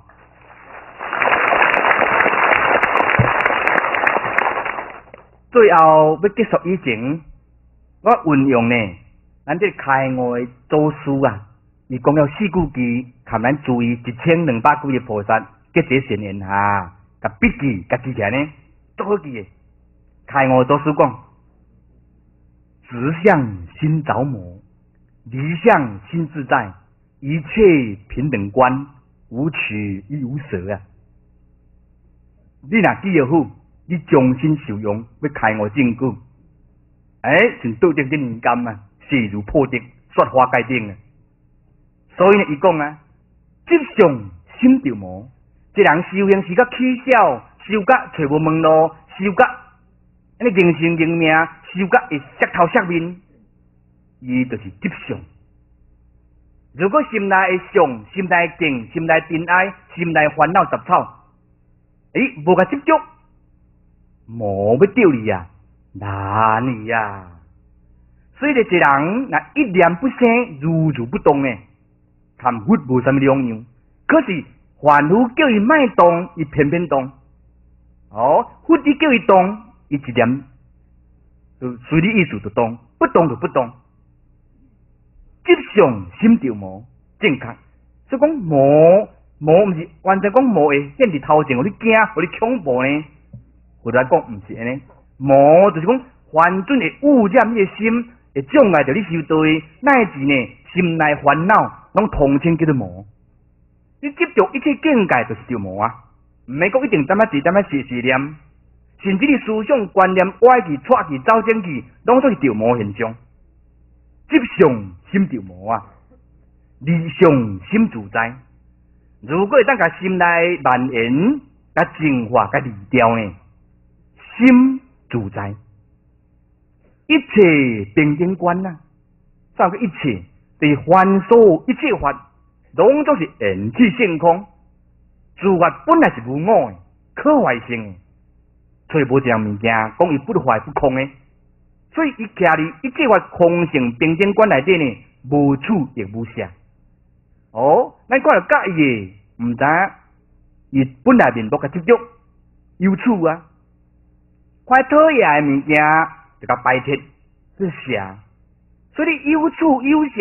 最后要结束以前，我运用呢，咱这开悟的祖师啊，伊讲了四句偈，含咱注意一千两百几个菩萨结这善缘哈，甲笔记甲记起来呢，足好记的。开悟祖师讲：直向心着魔，离相心自在，一切平等观，无取亦无舍啊！你若记得好。你终身受用，要开悟正果，哎，像倒定的年间啊，势如破竹，雪花盖顶啊。所以呢，伊讲啊，执上心着魔，这人修行是甲起笑，修甲找无门路，修甲安尼认生认命，修甲会色头色面，伊就是执上。如果心内会想，心内敬，心内珍爱，心内烦恼杂草，诶，无甲执着。魔要钓你呀，难你呀！所以咧，一人若一念不生，如如不动呢，含佛无啥物两样。可是凡夫叫伊卖动，伊偏偏动。哦，佛你叫伊动，伊一念就随你意思就动，不动就不动。执上心着魔，正确。所以讲魔魔毋是完全讲魔会显伫头前，互你惊，互你恐怖呢。或者讲毋是安尼，魔就是讲犯准会污染你的心，会障碍着你修道，乃至呢心内烦恼，拢统称叫做魔。你执着一切境界，就是条魔啊！毋免讲一定点仔字点仔细细念，甚至你思想观念歪去、错去、走正去，拢都是条魔现象。执上心着魔啊，离上心自在。如果会当甲心内万缘、甲净化、甲离掉呢？心自在，一切平等观呐，上个一切对凡所一切法，拢总是缘起性空。诸法本来是无我的，可坏性的，所以无一样物件讲伊不坏不空的。所以伊徛伫一切法空性平等观内底呢，无处亦无暇。哦，咱看到介意的，毋知伊本来面目甲执着有处啊。快讨厌的物件，就甲摆脱去写，所以有处有写，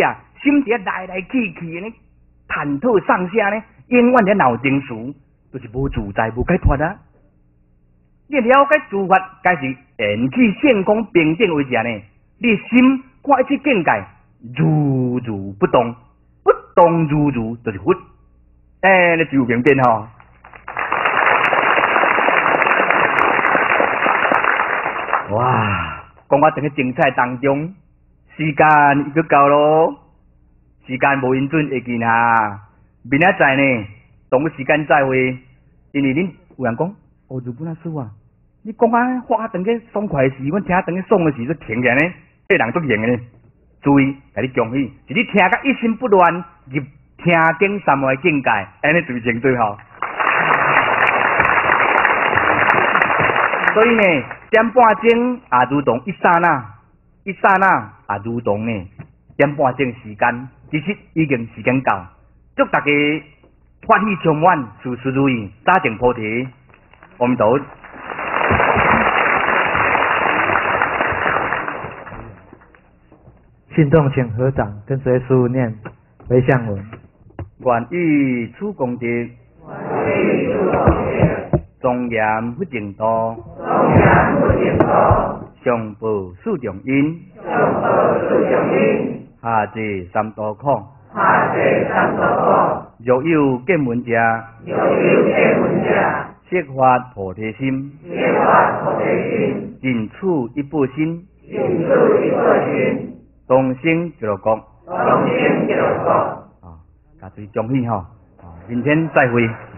心伫来来去去呢，探讨上下呢，永远咧闹情绪，就是无自在、无解脱啊。你了解诸法，该是缘起性空平等为者呢？你心看一切境界，如如不动，不动如如就是佛。哎，你就明变吼。哇！讲我整个精彩当中，时间已经到咯，时间无因准会见啊。明仔载呢，同个时间再会。因为恁有人讲，哦，如本啊师啊，你讲啊话等个爽快时，阮听等个爽的时就停下呢，对人足型的呢。注意，甲你恭喜，是你听甲一心不乱，入听经三昧境界，安尼最正最好。所以呢，点半钟也如同一刹那，一刹那也如同呢点半钟时间，其实已经时间到。祝大家法喜充满，事事如意，早证菩提。我们都
信众请合掌，跟随师父念回向文。
愿以此功德，庄严不净土，上报四重因，下济三途苦。若有见闻者，悉发菩提心，尽此一报身，同生极乐国。啊，大家恭喜吼！啊，明天再会。